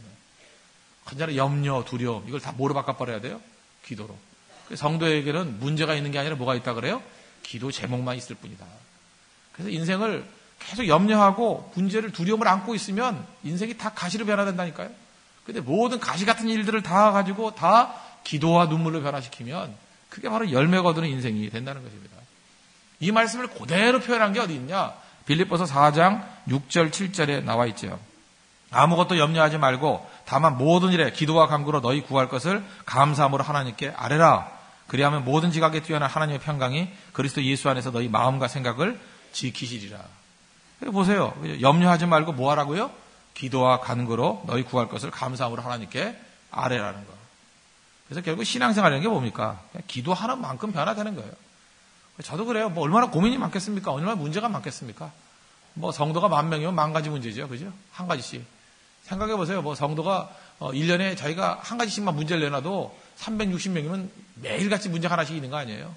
언제나 염려, 두려움, 이걸 다 뭐로 바꿔버려야 돼요? 기도로. 성도에게는 문제가 있는 게 아니라 뭐가 있다 그래요? 기도 제목만 있을 뿐이다. 그래서 인생을 계속 염려하고 문제를, 두려움을 안고 있으면 인생이 다 가시로 변화된다니까요. 근데 모든 가시 같은 일들을 다 가지고 다 기도와 눈물로 변화시키면 그게 바로 열매 거두는 인생이 된다는 것입니다. 이 말씀을 그대로 표현한 게 어디 있냐? 빌립보서 4장 6절 7절에 나와 있죠. 아무것도 염려하지 말고 다만 모든 일에 기도와 간구로 너희 구할 것을 감사함으로 하나님께 아뢰라. 그리하면 모든 지각에 뛰어난 하나님의 평강이 그리스도 예수 안에서 너희 마음과 생각을 지키시리라. 보세요. 염려하지 말고 뭐 하라고요? 기도와 간구로 너희 구할 것을 감사함으로 하나님께 아뢰라는 거. 그래서 결국 신앙생활이라는 게 뭡니까? 그냥 기도하는 만큼 변화되는 거예요. 저도 그래요. 뭐 얼마나 고민이 많겠습니까? 얼마나 문제가 많겠습니까? 뭐 성도가 10,000명이면 10,000가지 문제죠. 그죠? 한 가지씩. 생각해 보세요. 뭐 성도가 1년에 자기가 한 가지씩만 문제를 내놔도 360명이면 매일같이 문제 하나씩 있는 거 아니에요?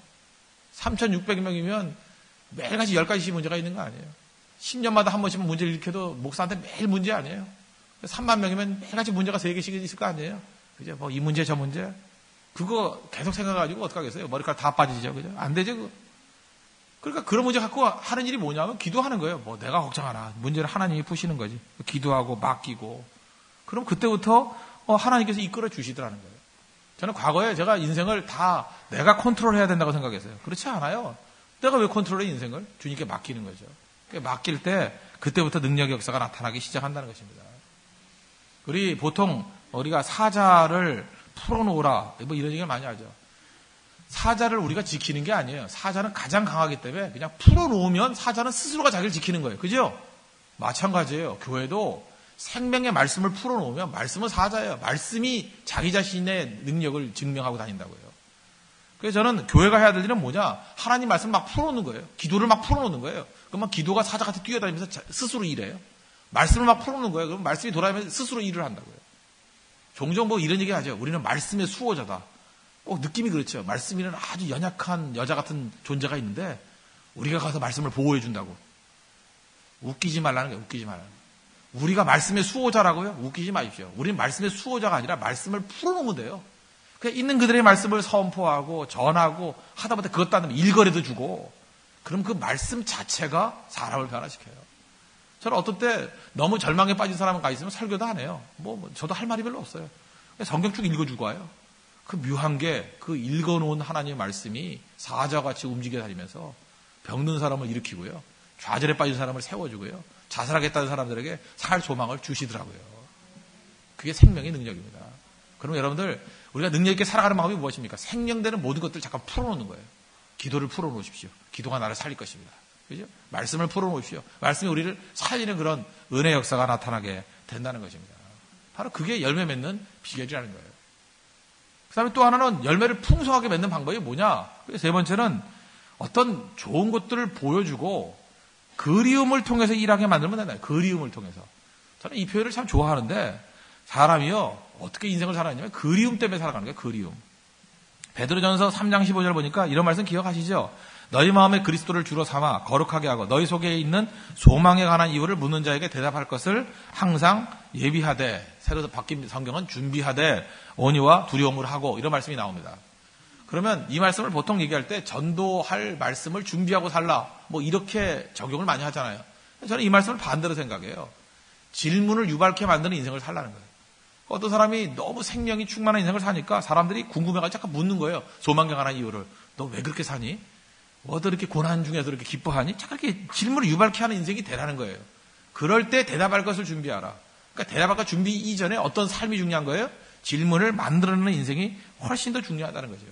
3,600명이면 매일같이 10가지씩 문제가 있는 거 아니에요? 10년마다 한 번씩만 문제를 일으켜도 목사한테 매일 문제 아니에요? 3만 명이면 매일같이 문제가 3개씩 있을 거 아니에요? 그죠? 뭐 이 문제 저 문제. 그거 계속 생각해가지고 어떡하겠어요? 머리카락 다 빠지죠. 그죠? 안 되죠? 그거. 그러니까 그런 문제 갖고 하는 일이 뭐냐면 기도하는 거예요. 뭐 내가 걱정하나. 문제를 하나님이 푸시는 거지. 기도하고 맡기고. 그럼 그때부터 하나님께서 이끌어 주시더라는 거예요. 저는 과거에 제가 인생을 다 내가 컨트롤해야 된다고 생각했어요. 그렇지 않아요. 내가 왜 컨트롤해 인생을? 주님께 맡기는 거죠. 맡길 때 그때부터 능력의 역사가 나타나기 시작한다는 것입니다. 우리 보통 우리가 사자를 풀어놓으라 뭐 이런 얘기를 많이 하죠. 사자를 우리가 지키는 게 아니에요. 사자는 가장 강하기 때문에 그냥 풀어놓으면 사자는 스스로가 자기를 지키는 거예요. 그죠? 마찬가지예요. 교회도 생명의 말씀을 풀어놓으면 말씀은 사자예요. 말씀이 자기 자신의 능력을 증명하고 다닌다고요. 그래서 저는 교회가 해야 될 일은 뭐냐? 하나님 말씀을 막 풀어놓는 거예요. 기도를 막 풀어놓는 거예요. 그러면 기도가 사자같이 뛰어다니면서 스스로 일해요. 말씀을 막 풀어놓는 거예요. 그럼 말씀이 돌아다니면서 스스로 일을 한다고요. 종종 뭐 이런 얘기 하죠. 우리는 말씀의 수호자다. 꼭 느낌이 그렇죠. 말씀이는 아주 연약한 여자 같은 존재가 있는데 우리가 가서 말씀을 보호해 준다고. 웃기지 말라는 거예요. 웃기지 말라는 거예요. 우리가 말씀의 수호자라고요? 웃기지 마십시오. 우리는 말씀의 수호자가 아니라 말씀을 풀어놓으면 돼요. 그냥 있는 그들의 말씀을 선포하고 전하고 하다 보다 그것도 안 되면 일거리도 주고 그럼 그 말씀 자체가 사람을 변화시켜요. 저는 어떤 때 너무 절망에 빠진 사람은 가 있으면 설교도 안 해요. 뭐 저도 할 말이 별로 없어요. 성경 쭉 읽어주고 와요. 그 묘한 게 그 읽어놓은 하나님의 말씀이 사자같이 움직여 다니면서 병든 사람을 일으키고요. 좌절에 빠진 사람을 세워주고요. 자살하겠다는 사람들에게 살 소망을 주시더라고요. 그게 생명의 능력입니다. 그러면 여러분들 우리가 능력 있게 살아가는 방법이 무엇입니까? 생명되는 모든 것들을 잠깐 풀어놓는 거예요. 기도를 풀어놓으십시오. 기도가 나를 살릴 것입니다. 그죠? 말씀을 풀어놓으십시오. 말씀이 우리를 살리는 그런 은혜 역사가 나타나게 된다는 것입니다. 바로 그게 열매 맺는 비결이라는 거예요. 그 다음에 또 하나는 열매를 풍성하게 맺는 방법이 뭐냐? 세 번째는 어떤 좋은 것들을 보여주고 그리움을 통해서 일하게 만들면 된다. 그리움을 통해서. 저는 이 표현을 참 좋아하는데 사람이요. 어떻게 인생을 살아가냐면 그리움 때문에 살아가는 거예요. 그리움. 베드로전서 3장 15절 보니까 이런 말씀 기억하시죠? 너희 마음에 그리스도를 주로 삼아 거룩하게 하고 너희 속에 있는 소망에 관한 이유를 묻는 자에게 대답할 것을 항상 예비하되 새로 바뀐 성경은 준비하되 온유와 두려움을 하고 이런 말씀이 나옵니다. 그러면 이 말씀을 보통 얘기할 때 전도할 말씀을 준비하고 살라 뭐 이렇게 적용을 많이 하잖아요. 저는 이 말씀을 반대로 생각해요. 질문을 유발케 만드는 인생을 살라는 거예요. 어떤 사람이 너무 생명이 충만한 인생을 사니까 사람들이 궁금해가지고 잠깐 묻는 거예요. 소망에 관한 이유를. 너 왜 그렇게 사니? 어떻게 이렇게 고난 중에서 이렇게 기뻐하니? 잠깐 이렇게 질문을 유발케 하는 인생이 되라는 거예요. 그럴 때 대답할 것을 준비하라. 그러니까 대답할 것 준비 이전에 어떤 삶이 중요한 거예요? 질문을 만들어내는 인생이 훨씬 더 중요하다는 거죠.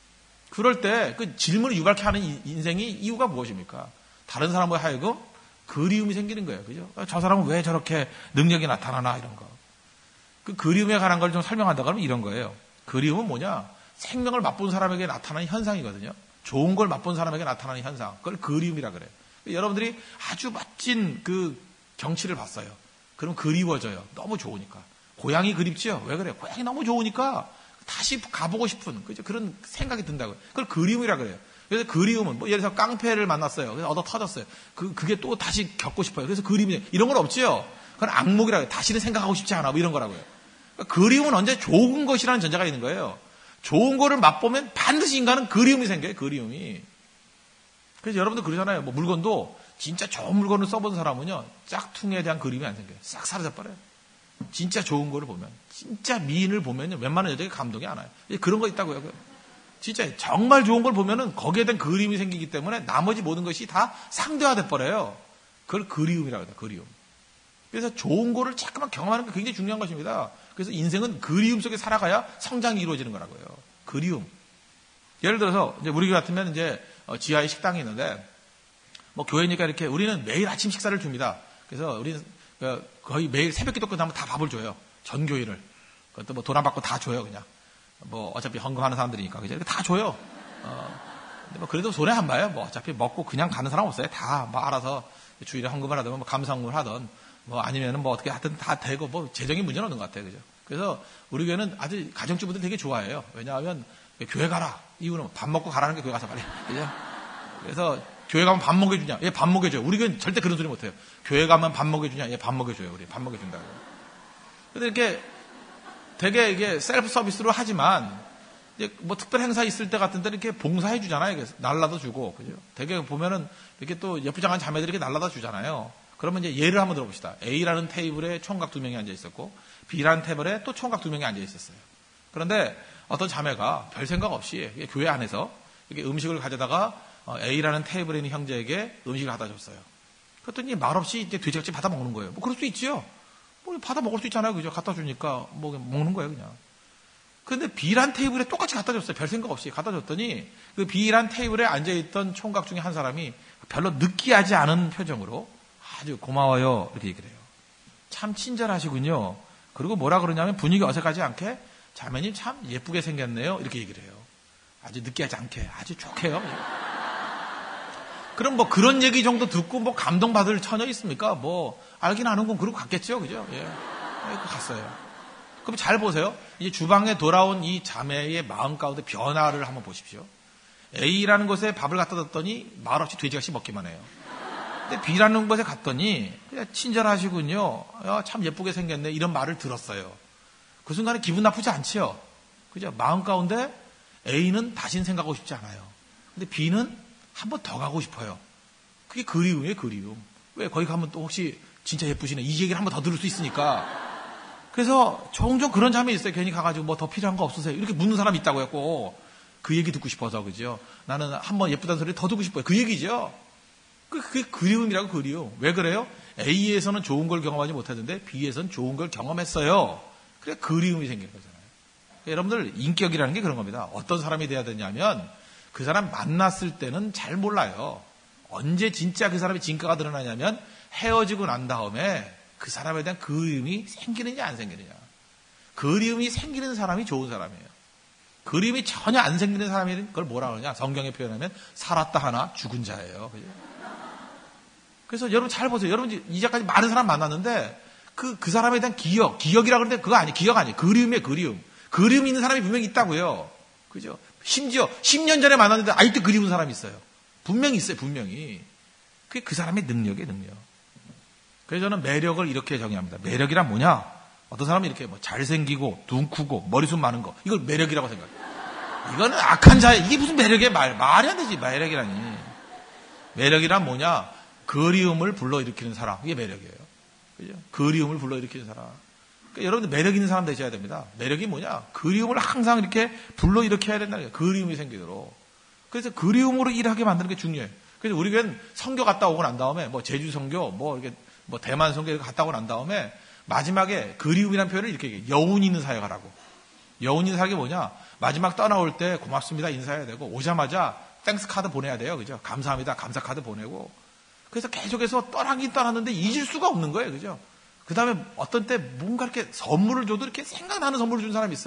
그럴 때 그 질문을 유발케 하는 인생이 이유가 무엇입니까? 다른 사람과 하여금 그리움이 생기는 거예요. 그죠? 저 사람은 왜 저렇게 능력이 나타나나 이런 거. 그 그리움에 관한 걸 좀 설명한다 그러면 이런 거예요. 그리움은 뭐냐? 생명을 맛본 사람에게 나타나는 현상이거든요. 좋은 걸 맛본 사람에게 나타나는 현상. 그걸 그리움이라 그래요. 여러분들이 아주 멋진 그 경치를 봤어요. 그럼 그리워져요. 너무 좋으니까. 고향이 그립지요? 왜 그래요? 고향이 너무 좋으니까 다시 가보고 싶은 그런 생각이 든다고요. 그걸 그리움이라 그래요. 그래서 그리움은 뭐 예를 들어서 깡패를 만났어요. 그래서 얻어 터졌어요. 그게 또 다시 겪고 싶어요. 그래서 그리움이 이런 건 없지요. 그건 악몽이라고 해요. 다시는 생각하고 싶지 않아. 뭐 이런 거라고요. 그러니까 그리움은 언제 좋은 것이라는 전제가 있는 거예요. 좋은 거를 맛보면 반드시 인간은 그리움이 생겨요. 그리움이. 그래서 여러분들 그러잖아요. 뭐 물건도 진짜 좋은 물건을 써본 사람은요. 짝퉁에 대한 그리움이 안 생겨요. 싹 사라져버려요. 진짜 좋은 거를 보면, 진짜 미인을 보면요. 웬만한 여자에게 감동이 안 와요. 그런 거 있다고요. 진짜 정말 좋은 걸 보면은 거기에 대한 그리움이 생기기 때문에 나머지 모든 것이 다 상대화돼 버려요. 그걸 그리움이라고 해요. 그리움. 그래서 좋은 거를 자꾸만 경험하는 게 굉장히 중요한 것입니다. 그래서 인생은 그리움 속에 살아가야 성장이 이루어지는 거라고요. 그리움. 예를 들어서 이제 우리 같으면 이제 지하에 식당이 있는데 뭐 교회니까 이렇게 우리는 매일 아침 식사를 줍니다. 그래서 우리는 거의 매일 새벽 기도 끝나면 다 밥을 줘요. 전 교인을. 그것도 뭐 돈 안 받고 다 줘요, 그냥. 뭐 어차피 헌금하는 사람들이니까 그죠? 다 줘요. 근데 뭐 그래도 손해 안 봐요. 뭐 어차피 먹고 그냥 가는 사람 없어요. 다 뭐 알아서 주일에 헌금을 하든 뭐 감사헌금을 하든 뭐 아니면은 뭐 어떻게 하든 다 되고 뭐 재정이 문제는 없는 것 같아요, 그죠? 그래서 우리 교회는 아주 가정주부들 되게 좋아해요. 왜냐하면 교회 가라. 이유는 밥 먹고 가라는 게 교회 가서 말이에요. 그죠? 그래서 교회 가면 밥 먹여주냐? 예, 밥 먹여줘요. 우리 교회는 절대 그런 소리 못해요. 교회 가면 밥 먹여주냐? 예, 밥 먹여줘요. 우리 밥 먹여준다고. 근데 이렇게 되게 이게 셀프 서비스로 하지만 이제 뭐 특별 행사 있을 때 같은 데 이렇게 봉사해 주잖아요. 날라도 주고, 그죠? 되게 보면은 이렇게 또 예쁘장한 자매들이 이렇게 날라다 주잖아요. 그러면 이제 예를 한번 들어봅시다. A라는 테이블에 총각 2명이 앉아 있었고, B라는 테이블에 또 총각 2명이 앉아 있었어요. 그런데 어떤 자매가 별 생각 없이 교회 안에서 이렇게 음식을 가져다가 A라는 테이블에 있는 형제에게 음식을 갖다 줬어요. 그랬더니 말없이 이제 돼지같이 받아 먹는 거예요. 뭐 그럴 수 있지요. 뭐 받아 먹을 수 있잖아요. 그죠? 갖다 주니까 뭐 먹는 거예요, 그냥. 근데 B란 테이블에 똑같이 갖다 줬어요. 별 생각 없이 갖다 줬더니 그 B란 테이블에 앉아있던 총각 중에 한 사람이 별로 느끼하지 않은 표정으로 아주 고마워요. 이렇게 얘기를 해요. 참 친절하시군요. 그리고 뭐라 그러냐면 분위기 어색하지 않게 자매님 참 예쁘게 생겼네요. 이렇게 얘기를 해요. 아주 느끼하지 않게 아주 좋게요. 그럼 뭐 그런 얘기 정도 듣고 뭐 감동받을 처녀 있습니까? 뭐 알긴 아는 건 그러고 갔겠죠. 그죠? 예. 갔어요. 그럼 잘 보세요. 이제 주방에 돌아온 이 자매의 마음 가운데 변화를 한번 보십시오. A라는 곳에 밥을 갖다 뒀더니 말없이 돼지같이 먹기만 해요. 근데 B라는 곳에 갔더니 그냥 친절하시군요. 야, 참 예쁘게 생겼네. 이런 말을 들었어요. 그 순간에 기분 나쁘지 않지요. 그죠? 마음 가운데 A는 다신 생각하고 싶지 않아요. 근데 B는 한 번 더 가고 싶어요. 그게 그리움이에요, 그리움. 왜 거기 가면 또 혹시 진짜 예쁘시네. 이 얘기를 한 번 더 들을 수 있으니까. 그래서 종종 그런 자매 있어요. 괜히 가가지고 뭐 더 필요한 거 없으세요? 이렇게 묻는 사람이 있다고 했고 그 얘기 듣고 싶어서 그죠? 나는 한 번 예쁘다는 소리 더 듣고 싶어요. 그 얘기죠. 그게 그리움이라고 그리움. 왜 그래요? A에서는 좋은 걸 경험하지 못했는데 B에서는 좋은 걸 경험했어요. 그래 그리움이 생긴 거잖아요. 여러분들 인격이라는 게 그런 겁니다. 어떤 사람이 돼야 되냐면 그 사람 만났을 때는 잘 몰라요. 언제 진짜 그 사람의 진가가 드러나냐면 헤어지고 난 다음에 그 사람에 대한 그리움이 생기느냐 안 생기느냐. 그리움이 생기는 사람이 좋은 사람이에요. 그리움이 전혀 안 생기는 사람이 그걸 뭐라 그러냐. 성경에 표현하면 살았다 하나 죽은 자예요. 그죠? 그래서 여러분 잘 보세요. 여러분 이제까지 많은 사람 만났는데 그 사람에 대한 기억이라고 그러는데 그거 아니에요. 기억 아니에요. 그리움이에요. 그리움. 그리움이 있는 사람이 분명히 있다고요. 그죠? 심지어 10년 전에 만났는데 아직도 그리운 사람이 있어요. 분명히 있어요. 분명히. 그게 그 사람의 능력이에요. 능력. 그래서 저는 매력을 이렇게 정의합니다. 매력이란 뭐냐? 어떤 사람이 이렇게 뭐 잘생기고 눈 크고 머리숱 많은 거 이걸 매력이라고 생각해요. 이거는 악한 자예요. 이게 무슨 매력이에요? 말이 안 되지. 매력이라니. 매력이란 뭐냐? 그리움을 불러일으키는 사람. 이게 매력이에요. 그죠? 그리움을 불러일으키는 사람. 그러니까 여러분들 매력 있는 사람 되셔야 됩니다. 매력이 뭐냐? 그리움을 항상 이렇게 불러일으켜야 된다는 거예요. 그리움이 생기도록. 그래서 그리움으로 일하게 만드는 게 중요해요. 그래서 우리 교회는 선교 갔다 오고 난 다음에 뭐 제주 선교, 뭐 이렇게 뭐 대만 선교 이렇게 갔다 오고 난 다음에 마지막에 그리움이라는 표현을 이렇게 얘기해요. 여운 있는 사역하라고. 여운 있는 사역이 뭐냐? 마지막 떠나올 때 고맙습니다 인사해야 되고 오자마자 땡스 카드 보내야 돼요. 그죠? 감사합니다. 감사 카드 보내고. 그래서 계속해서 떠나긴 떠났는데 잊을 수가 없는 거예요. 그죠? 그 다음에 어떤 때 뭔가 이렇게 선물을 줘도 이렇게 생각나는 선물을 준 사람이 있어요.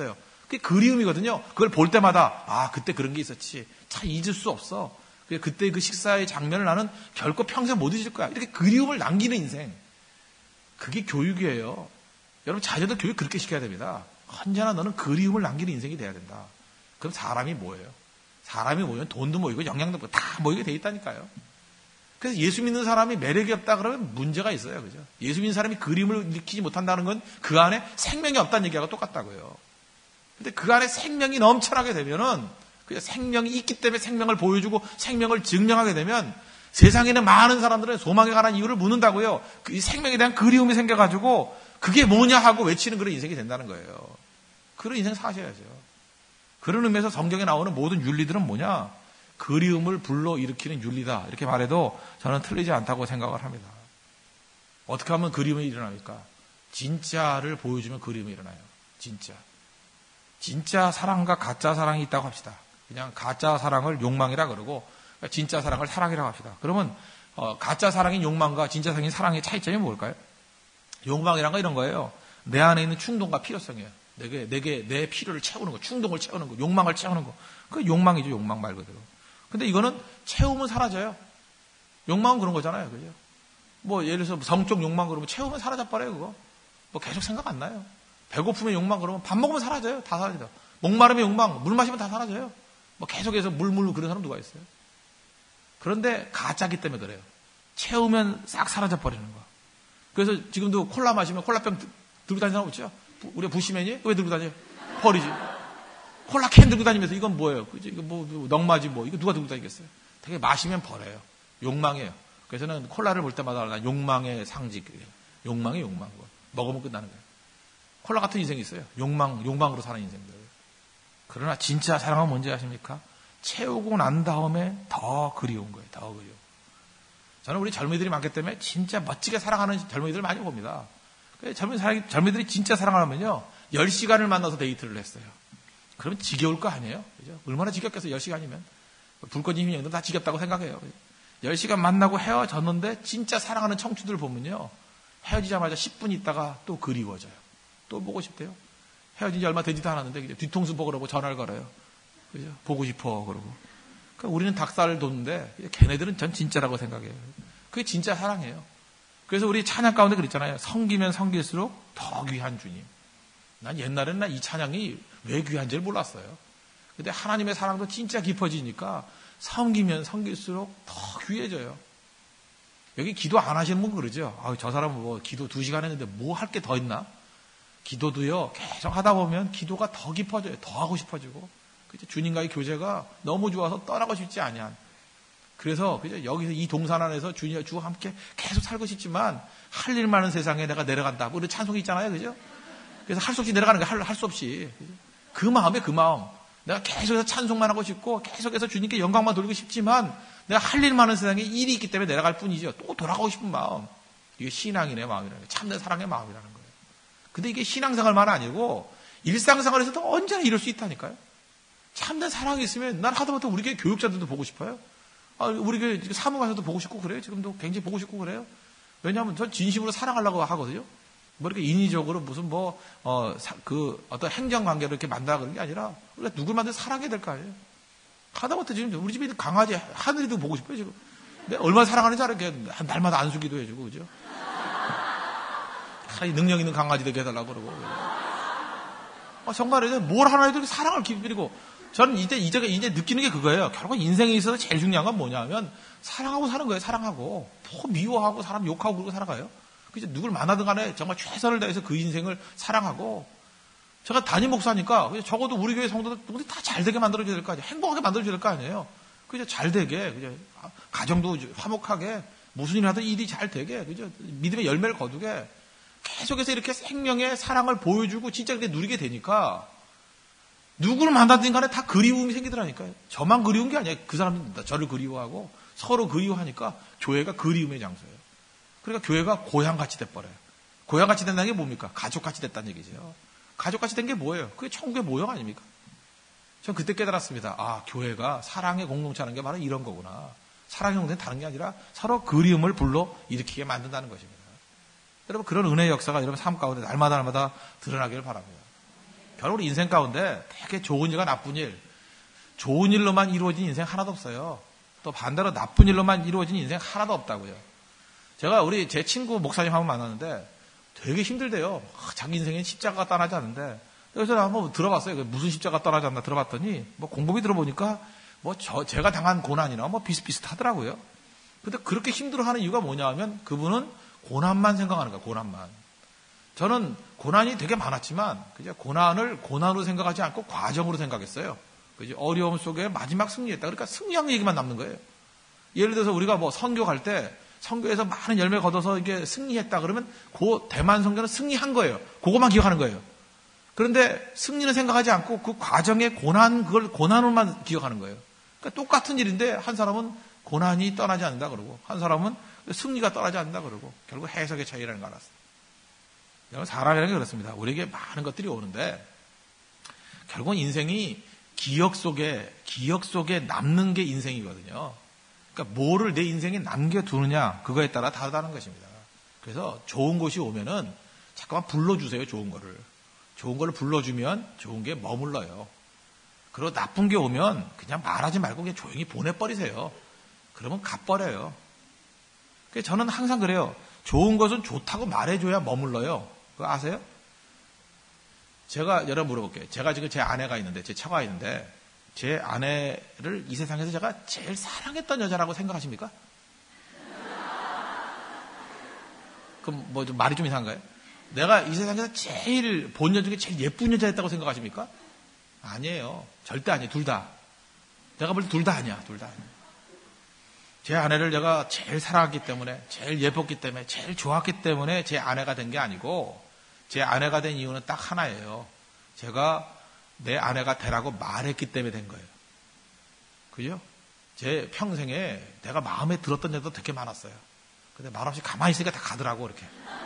그게 그리움이거든요. 그걸 볼 때마다 아 그때 그런 게 있었지. 참 잊을 수 없어. 그때 그 식사의 장면을 나는 결코 평생 못 잊을 거야. 이렇게 그리움을 남기는 인생. 그게 교육이에요. 여러분 자녀들 교육 그렇게 시켜야 됩니다. 언제나 너는 그리움을 남기는 인생이 돼야 된다. 그럼 사람이 뭐예요? 사람이 모이면 돈도 모이고 영양도 모이고 다 모이게 돼 있다니까요. 그래서 예수 믿는 사람이 매력이 없다 그러면 문제가 있어요. 그죠? 예수 믿는 사람이 그림을 일으키지 못한다는 건 그 안에 생명이 없다는 얘기하고 똑같다고요. 근데 그 안에 생명이 넘쳐나게 되면은 생명이 있기 때문에 생명을 보여주고 생명을 증명하게 되면 세상에는 많은 사람들은 소망에 관한 이유를 묻는다고요. 이 생명에 대한 그리움이 생겨가지고 그게 뭐냐 하고 외치는 그런 인생이 된다는 거예요. 그런 인생 사셔야죠. 그런 의미에서 성경에 나오는 모든 윤리들은 뭐냐? 그리움을 불러일으키는 윤리다. 이렇게 말해도 저는 틀리지 않다고 생각을 합니다. 어떻게 하면 그리움이 일어납니까? 진짜를 보여주면 그리움이 일어나요. 진짜 사랑과 가짜 사랑이 있다고 합시다. 그냥 가짜 사랑을 욕망이라 그러고 진짜 사랑을 사랑이라고 합시다. 그러면 가짜 사랑인 욕망과 진짜 사랑의 차이점이 뭘까요? 욕망이란 거 이런 거예요. 내 안에 있는 충동과 필요성이에요. 내 필요를 채우는 거, 충동을 채우는 거, 욕망을 채우는 거. 그 욕망이죠, 욕망 말 그대로. 근데 이거는 채우면 사라져요. 욕망은 그런 거잖아요, 그죠? 뭐 예를 들어서 성적 욕망 그러면 채우면 사라져버려요, 그거. 뭐 계속 생각 안 나요. 배고픔의 욕망 그러면 밥 먹으면 사라져요, 다 사라져. 목마름의 욕망, 물 마시면 다 사라져요. 뭐 계속해서 물 그런 사람 누가 있어요? 그런데 가짜기 때문에 그래요. 채우면 싹 사라져버리는 거. 그래서 지금도 콜라 마시면 콜라병 들고 다니는 사람 없죠? 우리가 부시맨이 왜 들고 다녀요? 버리지. 콜라 캔 들고 다니면서 이건 뭐예요? 이거 뭐 넉마지 뭐 이거 누가 들고 다니겠어요? 되게 마시면 버려요. 욕망이에요. 그래서 저는 콜라를 볼 때마다 난 욕망의 상징이에요. 욕망이 욕망. 먹으면 끝나는 거예요. 콜라 같은 인생이 있어요. 욕망으로 사는 인생들. 그러나 진짜 사랑은 뭔지 아십니까? 채우고 난 다음에 더 그리운 거예요. 더 그리워. 저는 우리 젊은이들이 많기 때문에 진짜 멋지게 사랑하는 젊은이들을 많이 봅니다. 젊은이들이 진짜 사랑하면요. 10시간을 만나서 데이트를 했어요. 그러면 지겨울 거 아니에요? 그죠? 얼마나 지겹겠어요, 10시간이면. 불꽃이 형님들 다 지겹다고 생각해요. 10시간 만나고 헤어졌는데 진짜 사랑하는 청춘들 보면요. 헤어지자마자 10분 있다가 또 그리워져요. 또 보고 싶대요. 헤어진 지 얼마 되지도 않았는데 그죠? 뒤통수 보고 전화를 걸어요. 그죠? 보고 싶어 그러고. 그러니까 우리는 닭살을 돋는데 걔네들은 전 진짜라고 생각해요. 그게 진짜 사랑이에요. 그래서 우리 찬양 가운데 그랬잖아요. 섬기면 섬길수록 더 귀한 주님. 난 옛날에는 이 찬양이 왜 귀한지를 몰랐어요. 근데 하나님의 사랑도 진짜 깊어지니까 섬기면 섬길수록 더 귀해져요. 여기 기도 안 하시는 분 그러죠. 저 사람은 뭐 기도 2시간 했는데 뭐 할 게 더 있나? 기도도요, 계속 하다 보면 기도가 더 깊어져요. 더 하고 싶어지고. 그죠? 주님과의 교제가 너무 좋아서 떠나고 싶지 않냐. 그래서 그죠? 여기서 이 동산 안에서 주와 함께 계속 살고 싶지만 할 일 많은 세상에 내가 내려간다. 우리 찬송이 있잖아요. 그죠? 그래서 할 수 없이 내려가는 거야. 할 수 없이. 그죠? 그 마음에 그 마음. 내가 계속해서 찬송만 하고 싶고 계속해서 주님께 영광만 돌리고 싶지만 내가 할 일 많은 세상에 일이 있기 때문에 내려갈 뿐이죠. 또 돌아가고 싶은 마음. 이게 신앙인의 마음이라는 거예요. 참된 사랑의 마음이라는 거예요. 근데 이게 신앙생활만 아니고 일상생활에서도 언제나 이럴 수 있다니까요. 참된 사랑이 있으면 난 하다못해 우리 교회 교육자들도 보고 싶어요. 우리 교회 사무관에서도 보고 싶고 그래요. 지금도 굉장히 보고 싶고 그래요. 왜냐하면 전 진심으로 사랑하려고 하거든요. 뭐 이렇게 인위적으로 무슨 어떤 행정관계를 이렇게 만들어 그런 게 아니라 원래 누굴 만든 사랑해야 될 거 아니에요. 하다못해 지금 우리 집에 있는 강아지 하늘이도 보고 싶어요 지금. 내가 얼마나 사랑하는지 알아. 날마다 안수기도 해주고 그죠. 능력 있는 강아지 되게 해달라고 그러고. 정말 뭘 하나 해도 사랑을 기쁘리고 저는 이제 느끼는 게 그거예요. 결국 인생에 있어서 제일 중요한 건 뭐냐면 사랑하고 사는 거예요. 사랑하고 뭐 미워하고 사람 욕하고 그러고 살아가요. 그죠? 누굴 만나든 간에 정말 최선을 다해서 그 인생을 사랑하고 제가 담임 목사니까 적어도 우리 교회 성도들 다 잘 되게 만들어줘야 될 거 아니에요. 행복하게 만들어줘야 될 거 아니에요. 그죠? 잘 되게 그죠? 가정도 화목하게 무슨 일 하든 일이 잘 되게 그죠? 믿음의 열매를 거두게 계속해서 이렇게 생명의 사랑을 보여주고 진짜 그렇게 누리게 되니까 누구를 만나든 간에 다 그리움이 생기더라니까요. 저만 그리운 게 아니에요. 그 사람들 저를 그리워하고 서로 그리워하니까 교회가 그리움의 장소예요. 그러니까 교회가 고향같이 돼버려요. 고향같이 된다는 게 뭡니까? 가족같이 됐다는 얘기죠. 가족같이 된 게 뭐예요? 그게 천국의 모형 아닙니까? 전 그때 깨달았습니다. 교회가 사랑의 공동체라는 게 바로 이런 거구나. 사랑의 공동체는 다른 게 아니라 서로 그리움을 불러 일으키게 만든다는 것입니다. 여러분 그런 은혜의 역사가 여러분 삶 가운데 날마다 드러나기를 바랍니다. 결국 인생 가운데 되게 좋은 일과 나쁜 일, 좋은 일로만 이루어진 인생 하나도 없어요. 또 반대로 나쁜 일로만 이루어진 인생 하나도 없다고요. 제가 제 친구 목사님 한번 만났는데 되게 힘들대요. 자기 인생에 십자가가 떠나지 않는데. 그래서 한번 들어봤어요. 무슨 십자가 떠나지 않나 들어봤더니 곰곰이 들어보니까 제가 당한 고난이나 비슷비슷하더라고요. 근데 그렇게 힘들어하는 이유가 뭐냐 하면 그분은 고난만 생각하는 거예요. 고난만. 저는 고난이 되게 많았지만 그저 고난을 고난으로 생각하지 않고 과정으로 생각했어요. 그죠? 어려움 속에 마지막 승리했다. 그러니까 승리한 얘기만 남는 거예요. 예를 들어서 우리가 선교 갈 때 선교에서 많은 열매 거둬서 이게 승리했다 그러면 그 대만 선교는 승리한 거예요. 그것만 기억하는 거예요. 그런데 승리는 생각하지 않고 그 과정의 그걸 고난으로만 기억하는 거예요. 그러니까 똑같은 일인데 한 사람은 고난이 떠나지 않는다 그러고 한 사람은 승리가 떠나지 않는다 그러고 결국 해석의 차이라는 걸 알았어요. 여러분 사람이라는 게 그렇습니다. 우리에게 많은 것들이 오는데 결국은 인생이 기억 속에 남는 게 인생이거든요. 그러니까 뭐를 내 인생에 남겨두느냐 그거에 따라 다르다는 것입니다. 그래서 좋은 것이 오면은 잠깐만 불러주세요. 좋은 거를 불러주면 좋은 게 머물러요. 그리고 나쁜 게 오면 그냥 말하지 말고 그냥 조용히 보내버리세요. 그러면 가버려요. 그래서 저는 항상 그래요. 좋은 것은 좋다고 말해줘야 머물러요. 그거 아세요? 제가 여러분 물어볼게요. 제가 지금 제 아내가 있는데 제 처가 있는데 제 아내를 이 세상에서 제가 제일 사랑했던 여자라고 생각하십니까? 그럼 좀 말이 좀 이상한가요? 내가 이 세상에서 제일 본 여자 중에 제일 예쁜 여자였다고 생각하십니까? 아니에요. 절대 아니에요. 둘 다. 내가 볼 때 둘 다 아니야. 둘 다 아니야. 제 아내를 제가 제일 사랑했기 때문에, 제일 예뻤기 때문에, 제일 좋았기 때문에 제 아내가 된 게 아니고, 제 아내가 된 이유는 딱 하나예요. 제가 내 아내가 되라고 말했기 때문에 된 거예요. 그죠? 제 평생에 내가 마음에 들었던 여자도 되게 많았어요. 근데 말없이 가만히 있으니까 다 가더라고, 이렇게.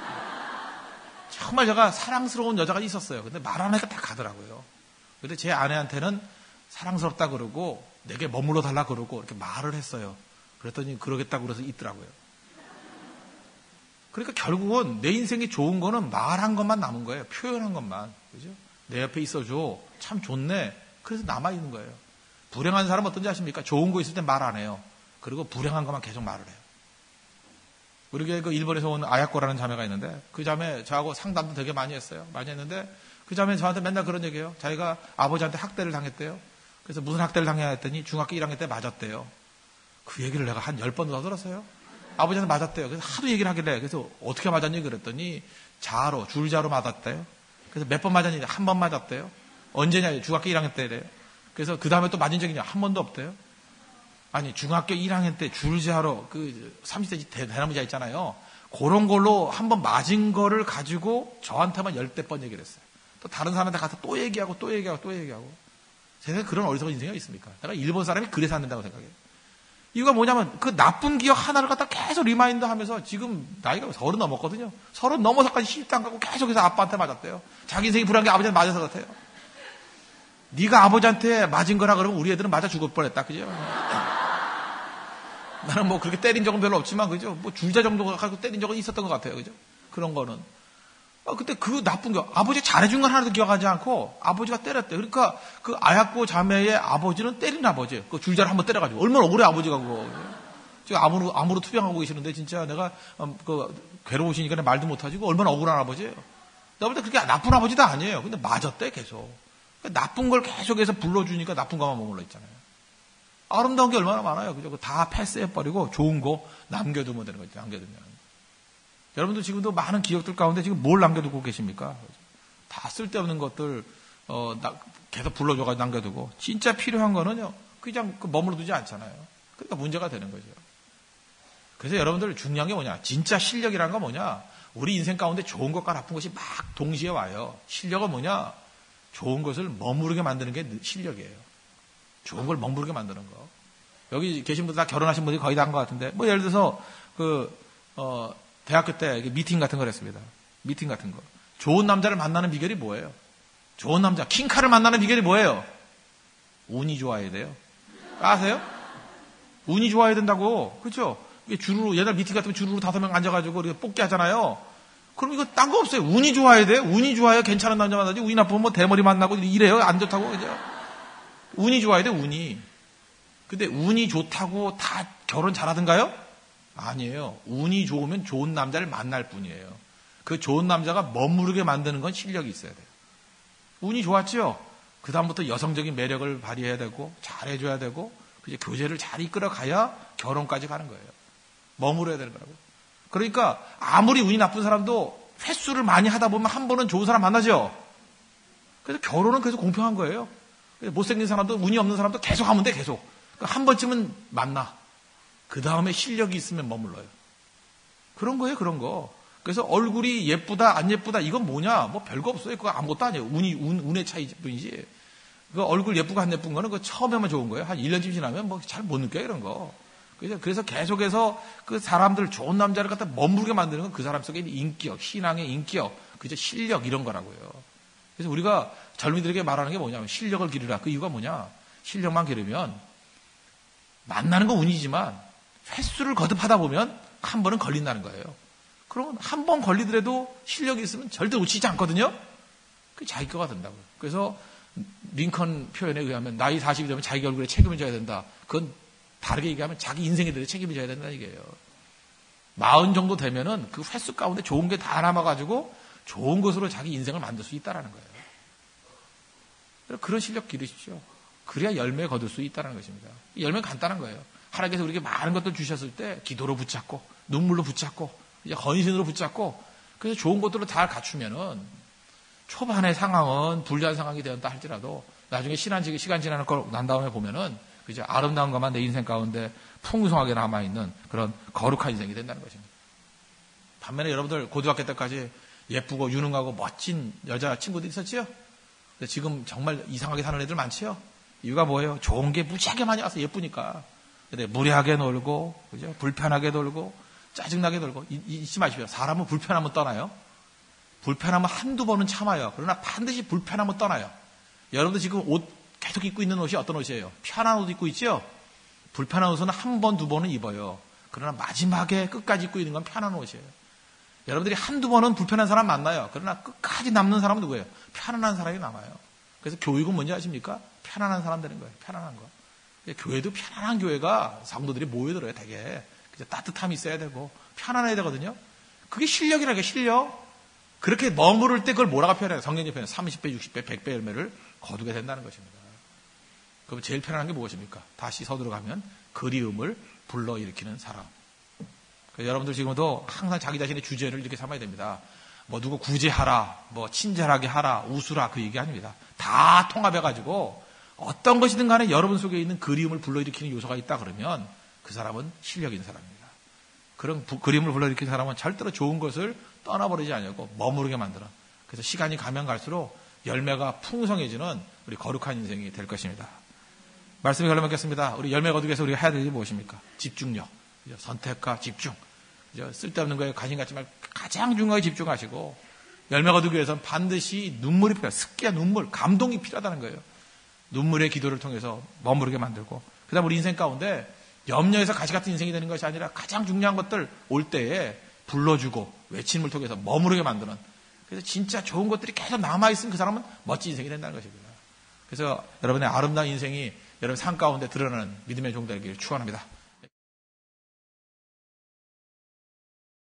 정말 제가 사랑스러운 여자가 있었어요. 근데 말 안 하니까 다 가더라고요. 근데 제 아내한테는 사랑스럽다 그러고, 내게 머물러 달라 그러고, 이렇게 말을 했어요. 그랬더니 그러겠다고 그래서 있더라고요. 그러니까 결국은 내 인생이 좋은 거는 말한 것만 남은 거예요. 표현한 것만. 그죠? 내 옆에 있어줘. 참 좋네. 그래서 남아있는 거예요. 불행한 사람은 어떤지 아십니까? 좋은 거 있을 때 말 안 해요. 그리고 불행한 것만 계속 말을 해요. 우리 교회 일본에서 온 아야코라는 자매가 있는데 그 자매 저하고 상담도 되게 많이 했어요. 많이 했는데 그 자매 저한테 맨날 그런 얘기해요. 자기가 아버지한테 학대를 당했대요. 그래서 무슨 학대를 당해야 했더니 중학교 1학년 때 맞았대요. 그 얘기를 내가 한 10번 더 들었어요. 아버지한테 맞았대요. 그래서 하도 얘기를 하길래 그래서 어떻게 맞았니? 그랬더니 줄자로 맞았대요. 그래서 몇 번 맞았니? 한 번 맞았대요. 언제냐? 중학교 1학년 때래요. 그래서 그 다음에 또 맞은 적이 한 번도 없대요. 아니 중학교 1학년 때 줄자로 30cm 대나무자 있잖아요. 그런 걸로 한 번 맞은 거를 가지고 저한테만 10대 번 얘기를 했어요. 또 다른 사람한테 가서 또 얘기하고 세상에 그런 어리석은 인생이 있습니까? 내가 일본 사람이 그래서 안 된다고 생각해요. 이유가 뭐냐면 그 나쁜 기억 하나를 갖다 계속 리마인드 하면서 지금 나이가 30 넘었거든요. 30 넘어서까지 시집도 안 가고 계속해서 아빠한테 맞았대요. 자기 인생이 불안한 게 아버지한테 맞아서 그렇대요. 네가 아버지한테 맞은 거라 그러면 우리 애들은 맞아 죽을 뻔했다. 그죠? 나는 그렇게 때린 적은 별로 없지만 그죠? 줄자 정도 가지고 때린 적은 있었던 것 같아요. 그죠? 그런 거는. 그때 그 나쁜 거 아버지 잘해준 건 하나도 기억하지 않고 아버지가 때렸대. 그러니까 그 아야코 자매의 아버지는 때린 아버지. 그 줄자를 한번 때려가지고 얼마나 억울해 아버지가 그거. 지금 암으로 투병하고 계시는데 진짜 내가 괴로우시니까 말도 못하시고 얼마나 억울한 아버지예요. 내가 볼 때 그렇게 나쁜 아버지도 아니에요. 근데 맞았대 계속. 그러니까 나쁜 걸 계속해서 불러주니까 나쁜 것만 머물러 있잖아요. 아름다운 게 얼마나 많아요. 그죠? 다 패스해버리고 좋은 거 남겨두면 되는 거죠. 남겨두면. 여러분들 지금도 많은 기억들 가운데 지금 뭘 남겨두고 계십니까? 다 쓸데없는 것들 계속 불러줘가지고 남겨두고 진짜 필요한 거는요 그냥 머물러두지 않잖아요. 그러니까 문제가 되는 거죠. 그래서 여러분들 중요한 게 뭐냐? 진짜 실력이라는 건 뭐냐? 우리 인생 가운데 좋은 것과 나쁜 것이 막 동시에 와요. 실력은 뭐냐? 좋은 것을 머무르게 만드는 게 실력이에요. 좋은 걸 머무르게 만드는 거. 여기 계신 분들 다 결혼하신 분들이 거의 다 한 것 같은데 예를 들어서 대학교 때 미팅 같은 걸 했습니다. 미팅 같은 거. 좋은 남자를 만나는 비결이 뭐예요? 좋은 남자, 킹카를 만나는 비결이 뭐예요? 운이 좋아야 돼요. 아세요? 운이 좋아야 된다고. 그렇죠? 주르르, 옛날 미팅 같으면 주르르 5명 앉아가지고 이렇게 뽑기 하잖아요. 그럼 이거 딴 거 없어요. 운이 좋아야 돼. 운이 좋아야 괜찮은 남자 만나지. 운이 나쁘면 뭐 대머리 만나고 이래요. 안 좋다고. 그죠? 운이 좋아야 돼, 운이. 근데 운이 좋다고 다 결혼 잘하던가요? 아니에요. 운이 좋으면 좋은 남자를 만날 뿐이에요. 그 좋은 남자가 머무르게 만드는 건 실력이 있어야 돼요. 운이 좋았죠? 그 다음부터 여성적인 매력을 발휘해야 되고 잘해줘야 되고 이제 교제를 잘 이끌어 가야 결혼까지 가는 거예요. 머무러야 되는 거라고요. 그러니까 아무리 운이 나쁜 사람도 횟수를 많이 하다 보면 한 번은 좋은 사람 만나죠. 그래서 결혼은 그래서 공평한 거예요. 못생긴 사람도 운이 없는 사람도 계속 하면 돼. 계속. 그러니까 한 번쯤은 만나. 그 다음에 실력이 있으면 머물러요. 그런 거예요. 그런 거. 그래서 얼굴이 예쁘다 안 예쁘다 이건 뭐냐 뭐 별거 없어요. 그거 아무것도 아니에요. 운의 차이뿐이지. 그 얼굴 예쁘고 안 예쁜 거는 그 처음에만 좋은 거예요. 한 1년쯤 지나면 뭐 잘 못 느껴요. 이런 거. 그래서 계속해서 그 사람들 좋은 남자를 갖다 머무르게 만드는 건 그 사람 속에 있는 인격, 신앙의 인격, 그저 실력 이런 거라고요. 그래서 우리가 젊은이들에게 말하는 게 뭐냐면 실력을 기르라. 그 이유가 뭐냐? 실력만 기르면 만나는 건 운이지만 횟수를 거듭하다 보면 한 번은 걸린다는 거예요. 그러면 한 번 걸리더라도 실력이 있으면 절대 놓치지 않거든요. 그게 자기 거가 된다고요. 그래서 링컨 표현에 의하면 나이 40이 되면 자기 얼굴에 책임을 져야 된다. 그건 다르게 얘기하면 자기 인생에 대해 책임을 져야 된다는 얘기예요. 40 정도 되면은 그 횟수 가운데 좋은 게 다 남아가지고 좋은 것으로 자기 인생을 만들 수 있다는 거예요. 그런 실력 기르십시오. 그래야 열매 거둘 수 있다는 것입니다. 열매는 간단한 거예요. 하나님께서 우리에게 많은 것들 주셨을 때 기도로 붙잡고 눈물로 붙잡고 이제 헌신으로 붙잡고 그래서 좋은 것들로 다 갖추면은 초반의 상황은 불리한 상황이 되었다 할지라도 나중에 시간 지나는 걸 난 다음에 보면은 그저 아름다운 것만 내 인생 가운데 풍성하게 남아있는 그런 거룩한 인생이 된다는 것입니다. 반면에 여러분들 고등학교 때까지 예쁘고 유능하고 멋진 여자 친구들 있었지요? 근데 지금 정말 이상하게 사는 애들 많지요? 이유가 뭐예요? 좋은 게 무지하게 많이 와서 예쁘니까. 근데 무례하게 놀고, 그죠? 불편하게 놀고, 짜증나게 놀고, 잊지 마십시오. 사람은 불편하면 떠나요. 불편하면 한두 번은 참아요. 그러나 반드시 불편하면 떠나요. 여러분들 지금 옷 계속 입고 있는 옷이 어떤 옷이에요? 편한 옷 입고 있죠? 불편한 옷은 한 번, 두 번은 입어요. 그러나 마지막에 끝까지 입고 있는 건 편한 옷이에요. 여러분들이 한두 번은 불편한 사람 만나요. 그러나 끝까지 남는 사람은 누구예요? 편안한 사람이 남아요. 그래서 교육은 뭔지 아십니까? 편안한 사람 되는 거예요. 편안한 거. 교회도 편안한 교회가 성도들이 모여들어요. 되게. 따뜻함이 있어야 되고 편안해야 되거든요. 그게 실력이라는 게 실력. 그렇게 머무를 때 그걸 뭐라고 표현해요? 성경이 표현해요. 30배, 60배, 100배 열매를 거두게 된다는 것입니다. 그럼 제일 편안한 게 무엇입니까? 다시 서들어가면 그리움을 불러일으키는 사람. 여러분들 지금도 항상 자기 자신의 주제를 이렇게 삼아야 됩니다. 뭐 누구 구제하라, 뭐 친절하게 하라, 웃으라 그 얘기 아닙니다. 다 통합해가지고 어떤 것이든 간에 여러분 속에 있는 그리움을 불러일으키는 요소가 있다 그러면 그 사람은 실력 있는 사람입니다. 그런 그리움을 불러일으키는 사람은 절대로 좋은 것을 떠나버리지 않냐고 머무르게 만들어. 그래서 시간이 가면 갈수록 열매가 풍성해지는 우리 거룩한 인생이 될 것입니다. 말씀이 걸려 먹겠습니다. 우리 열매 거두기 위해서 우리가 해야 될 일이 무엇입니까? 집중력, 선택과 집중. 쓸데없는 거에 관심 갖지 말고 가장 중요하게 집중하시고 열매 거두기 위해서는 반드시 눈물이 필요해요. 습기와 눈물, 감동이 필요하다는 거예요. 눈물의 기도를 통해서 머무르게 만들고 그 다음 우리 인생 가운데 염려해서 가시 같은 인생이 되는 것이 아니라 가장 중요한 것들 올 때에 불러주고 외침을 통해서 머무르게 만드는 그래서 진짜 좋은 것들이 계속 남아있으면 그 사람은 멋진 인생이 된다는 것입니다. 그래서 여러분의 아름다운 인생이 여러분 삶 가운데 드러나는 믿음의 종들 되기를 축원합니다.